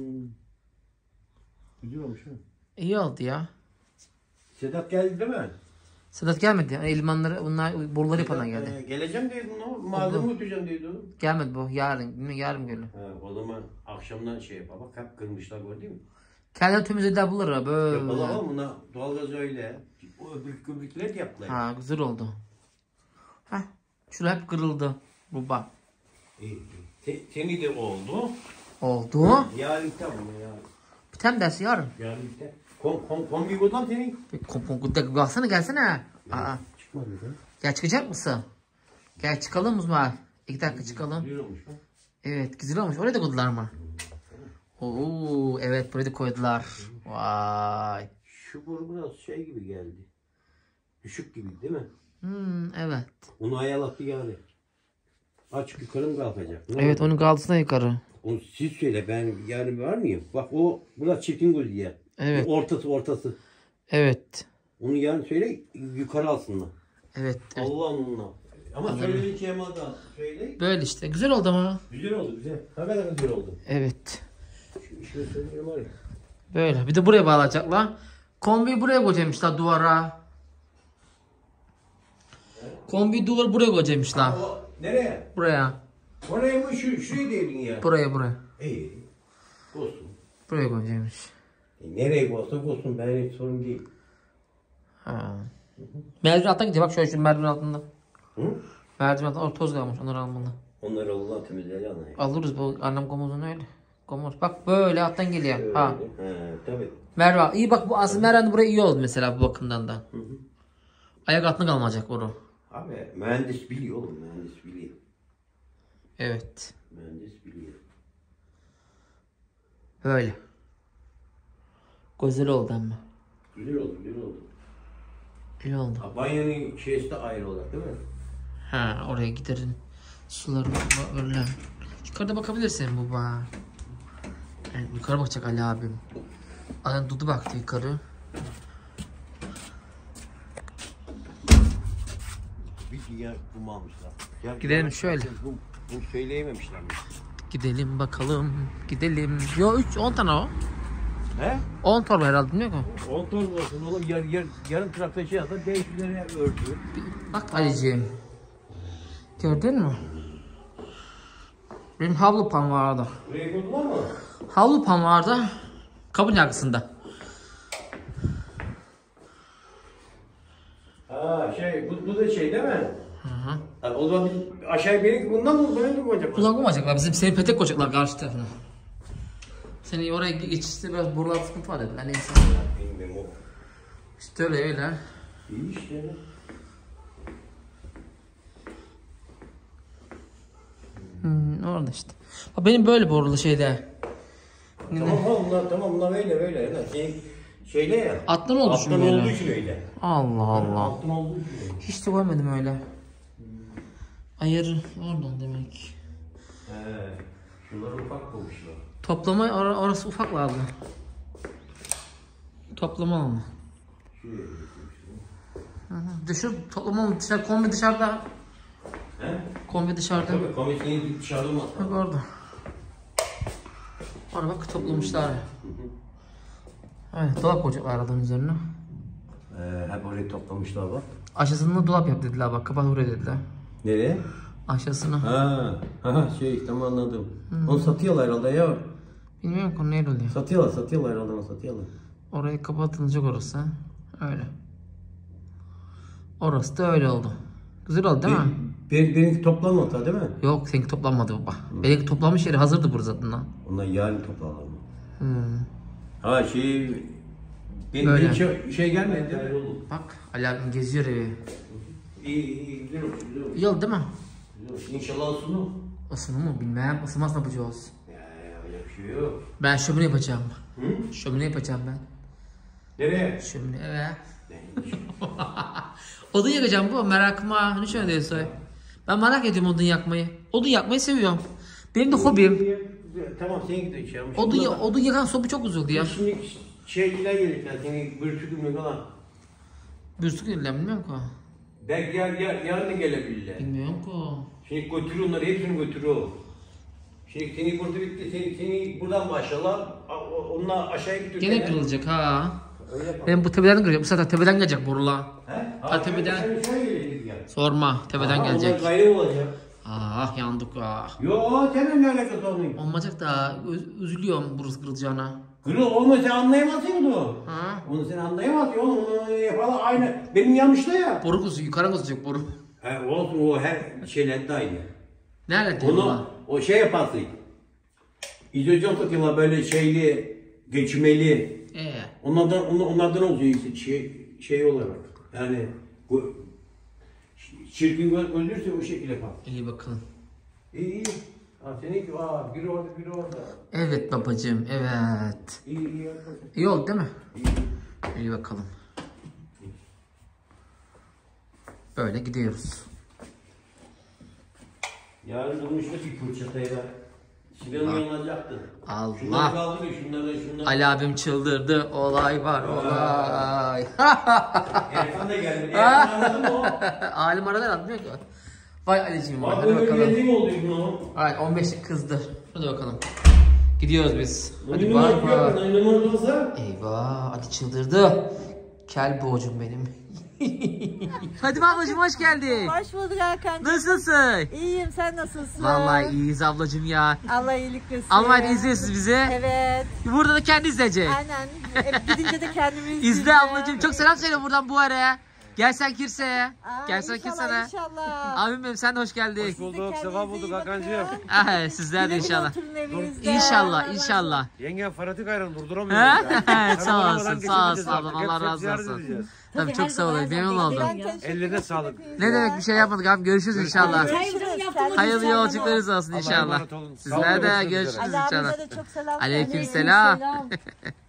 S5: Güzel olmuş ha.
S1: İyi oldu ya.
S5: Sedat geldi değil mi?
S1: Sedat gelmedi. Elmanları bunlar boruları yapanlar geldi.
S5: Geleceğim dedi bunu. Malzeme götüreceğim dedi.
S1: Gelmedi bu yarın geliyor.
S5: O zaman akşamdan şey yapar. Bak hep kırmışlar gördün mü?
S1: Kendileri temizlediler bunları
S5: Yapalım
S1: böyle.
S5: ama buna doğalgaz öyle. O öbür kömürlükler de yaptılar.
S1: Ha güzel oldu. Heh. Şurada hep kırıldı. Bu bak.
S5: İyi. Seni de oldu.
S1: Oldu.
S5: Yarın tamam yarın.
S1: Bir tane dersi yarın.
S5: Yarın işte. Kombi buradan senin.
S1: Bir baksana gelsene. Aa.
S5: Çıkmadı da.
S1: Gel çıkacak mısın? Gel çıkalım mı? 2 dakika çıkalım.
S5: Güzel olmuş bak.
S1: Evet güzel olmuş. Oraya da koydular mı? Oo evet buraya da koydular. Vay.
S5: Şu boru biraz şey gibi geldi. Düşük gibi değil mi?
S1: Evet.
S5: Onu ayarlattı yani. Açık yukarı mı kalkacak? Ne
S1: Evet
S5: oldu?
S1: onun kaldısına yukarı.
S5: Onu siz söyle ben yani var mıyım? Bak o biraz çirkin gözüküyor.
S1: Evet.
S5: Ortası.
S1: Evet.
S5: Onu yani söyle yukarı alsınlar.
S1: Evet.
S5: Allah'ın onunla. Ama söyleyeceğim adam söyle.
S1: Böyle işte. Güzel oldu ama.
S5: Güzel oldu güzel. Hakikaten güzel oldu.
S1: Evet.
S5: Şunu söyleyeyim var ya.
S1: Böyle. Bir de buraya bağlayacaklar. Kombiyi buraya koyacakmışlar duvara. Kombi duvar buraya koyacakmışlar.
S5: Nereye?
S1: Buraya.
S5: Oraya mı şuraya değdin ya?
S1: Buraya.
S5: İyi. Olsun.
S1: Buraya koyacakmış.
S5: Nereye koysak olsun benim hiç sorun değil.
S1: Ha. Merdiven altına gidiyor. Bak şöyle şu merdiven altında.
S5: Hı?
S1: Merdiven altında orada toz kalmış. Onları almalı.
S5: Onları Allah'ın temizleri anlayın.
S1: Alırız bu annem komuzun öyle. Komuz. Bak böyle alttan geliyor. Ha.
S5: Tabii.
S1: Merdiven. İyi bak bu aslında merdiven buraya iyi oldu mesela bu bakımdan da. Ayak altına kalmayacak oru.
S5: Abi mühendis biliyor oğlum mühendis biliyor.
S1: Evet.
S5: Mühendis biliyor.
S1: Böyle. Güzel oldu ama.
S5: Güzel oldu.
S1: İyi oldu.
S5: Ha, banyonun şeysi de ayrı olarak değil mi?
S1: Ha oraya giderin. Suları öyle. Yukarıda bakabilirsin baba. Yani yukarı bakacak Ali abim. Adam Dudu baktı yukarı.
S5: Bir yer bulmamışlar.
S1: Gidelim şöyle.
S5: Bunu söyleyememişler mi?
S1: Gidelim bakalım. Gidelim. Yo 10 tane o.
S5: He?
S1: 10 torba herhalde değil mi?
S5: 10 ton olsun oğlum yarım traktör şey yazsa 500 liraya ördü.
S1: Bak Ali'ciğim. Gördün mü? Benim havlu pan vardı.
S5: Buraya koydular mı?
S1: Havlu pan vardı. Kabın yargısında.
S5: Ha bu da şey değil mi? Yani o zaman biz aşağıya benim bundan mı böyle mi koyacak?
S1: Buradan koymayacaklar. Bizim seni petek koyacaklar karşı tarafına. Seni oraya geçişte biraz borular sıkıntı var dediler. Neyse.
S5: Bilmiyorum o.
S1: İşte öyle.
S5: İyi işte.
S1: Orada işte. Bak benim böyle borulu şeyde.
S5: Tamam bunlar öyle. Şeyle ya.
S1: Alttan oldu
S5: Alttan
S1: böyle.
S5: olduğu için öyle.
S1: Allah Allah.
S5: Alttan olduğu için öyle.
S1: Hiç de görmedim öyle. Ayarı oradan demek.
S5: Şunları ufak koymuşlar.
S1: Toplama orası ufak lazım. Toplama mı? Düşür toplama mı? Dışarı kombi dışarıda.
S5: He?
S1: Kombi dışarıda.
S5: Tabii komisyonu dışarıda olmaz.
S1: Bak orada. Orada bak toplamışlar. Evet dolap koyacaklar aradan üzerine.
S5: Hep orayı toplamışlar bak.
S1: Aşağısını dolap yap dediler bak kapat oraya dediler.
S5: Nereye?
S1: Aşağısını.
S5: Ha tamam anladım. Onu satıyorlar herhalde ya.
S1: Bilmiyorum konu neyle oluyor.
S5: Satıyorlar herhalde onu satıyorlar.
S1: Orayı kapatılacak orası. Öyle. Orası da öyle oldu. Güzel oldu değil mi?
S5: Benimki toplanmadı değil mi?
S1: Yok seninki toplanmadı baba. Benimki toplanmış yeri hazırdı burada zaten lan.
S5: Onlar yarın toplanır mı? Ha benim
S1: Böyle.
S5: şey gelmedi değil mi?
S1: Bak Ali abim geziyor evi.
S5: İyi güzel olmuş.
S1: İyi oldu değil mi?
S5: İnşallah olsun o.
S1: Isınır mı bilmem. Isınmaz ne yapacağız?
S5: Ya öyle bir şey yok.
S1: Ben şömine yapacağım.
S5: Hı?
S1: Şömine yapacağım ben.
S5: Nereye?
S1: Şömine evet. Odun yakacağım bu merakıma. Hani şöyle diye söyle. Ben merak ediyorum odun yakmayı. Odun yakmayı seviyorum. Benim de hobim.
S5: Tamam sen git şey yapmış.
S1: Odun yakan sobu çok uzundu ya.
S5: Şimdi şeyler gelecekler seni bırçıkımla falan.
S1: Bürsük ile bilmiyorum ki.
S5: Belki yarın da gelebilirler.
S1: Bilmiyorum ki.
S5: Şimdi götürüyor onları hepsini götürüyor. Şimdi seni burada bitti, seni buradan başlarlar, onunla aşağıya gidiyor.
S1: Gene kırılacak ha.
S5: Öyle yapalım.
S1: Ben bu tepeden kıracağım. Bu sefer tepeden gelecek borular.
S5: He?
S1: Tepeden.
S5: Şöyle gelecek yani.
S1: Sorma. Tepeden
S5: Aha,
S1: gelecek.
S5: onlar gayrı olacak.
S1: Ah yandık ah.
S5: Yo senin ne alakası olmuyor?
S1: Olmayacak da üzülüyorum burası kırılacağına.
S5: Kırıl olma sen anlayamazsın onu.
S1: Ha?
S5: Onu sen anlayamazsın oğlum. Onu yapalım aynı. Benim yanlışta ya.
S1: Boru kuzuyor. Yukarı kuzacak boru.
S5: He olsun o her şeyler de aynı.
S1: Nerede diyorlar?
S5: Onu o şey yaparsın. İzolyon takıyorlar böyle şeyli, geçmeli. Onlardan oluyor şey olarak. Yani bu çirkin öldürürse o şekilde yapar.
S1: İyi bakalım.
S5: İyi. Ha seninki biri orada biri orada.
S1: Evet babacığım evet.
S5: İyi.
S1: İyi oldu değil mi? İyi bakalım. Böyle gidiyoruz.
S5: Yarın durmuştuk bir fırçatayla. Sinan'ın yanılacaktı.
S1: Allah.
S5: Şunları kaldırıyor şunları.
S1: Ali abim çıldırdı. Olay var olay.
S5: Erkan da geldi. Erkan anladın mı o?
S1: Alim aradan atmıyor ki. Vay Ali'ciğim
S5: Bak
S1: hadi
S5: böyle bir
S1: bakalım.
S5: rezil oldu bunu.
S1: Hayır 15'lik kızdı. Hadi bakalım. Gidiyoruz biz. Hadi
S5: Numara
S1: bay
S5: yapıyor.
S1: bay.
S5: Numara olsa.
S1: Eyvah hadi çıldırdı. Kel boğacım benim. Hadi ablacığım hoş geldin.
S7: Hoş bulduk Hakan.
S1: Nasılsın?
S7: İyiyim, sen nasılsın?
S1: Vallahi iyiyiz ablacığım ya.
S7: Allah iyilik versin.
S1: Almanya'da izliyorsunuz bizi.
S7: Evet.
S1: Burada da kendi izleyecek.
S7: Aynen. Gidince de kendimi
S1: İzle ablacığım. Çok selam söyle buradan bu araya. Gel sen Kirsa'ya. Gel sen Kirsa'ya.
S7: İnşallah.
S1: Abim benim sen de hoş geldin.
S2: Hoş bulduk, sefa bulduk Hakan'cığım.
S1: Ah, sizler de inşallah. İnşallah, inşallah.
S2: Yengem fanatik ayran durduramıyor.
S1: Sağ olsun, sağ olsun ablam. Allah razı olsun. Tabii çok sağ olun. Memnun oldum.
S2: Ellerine sağlık.
S1: Ne demek bir şey yapmadık abi. Görüşürüz inşallah. Hayırlı yolculuklarınız olsun inşallah. Sizler de görüşürüz inşallah. Aleyküm selam.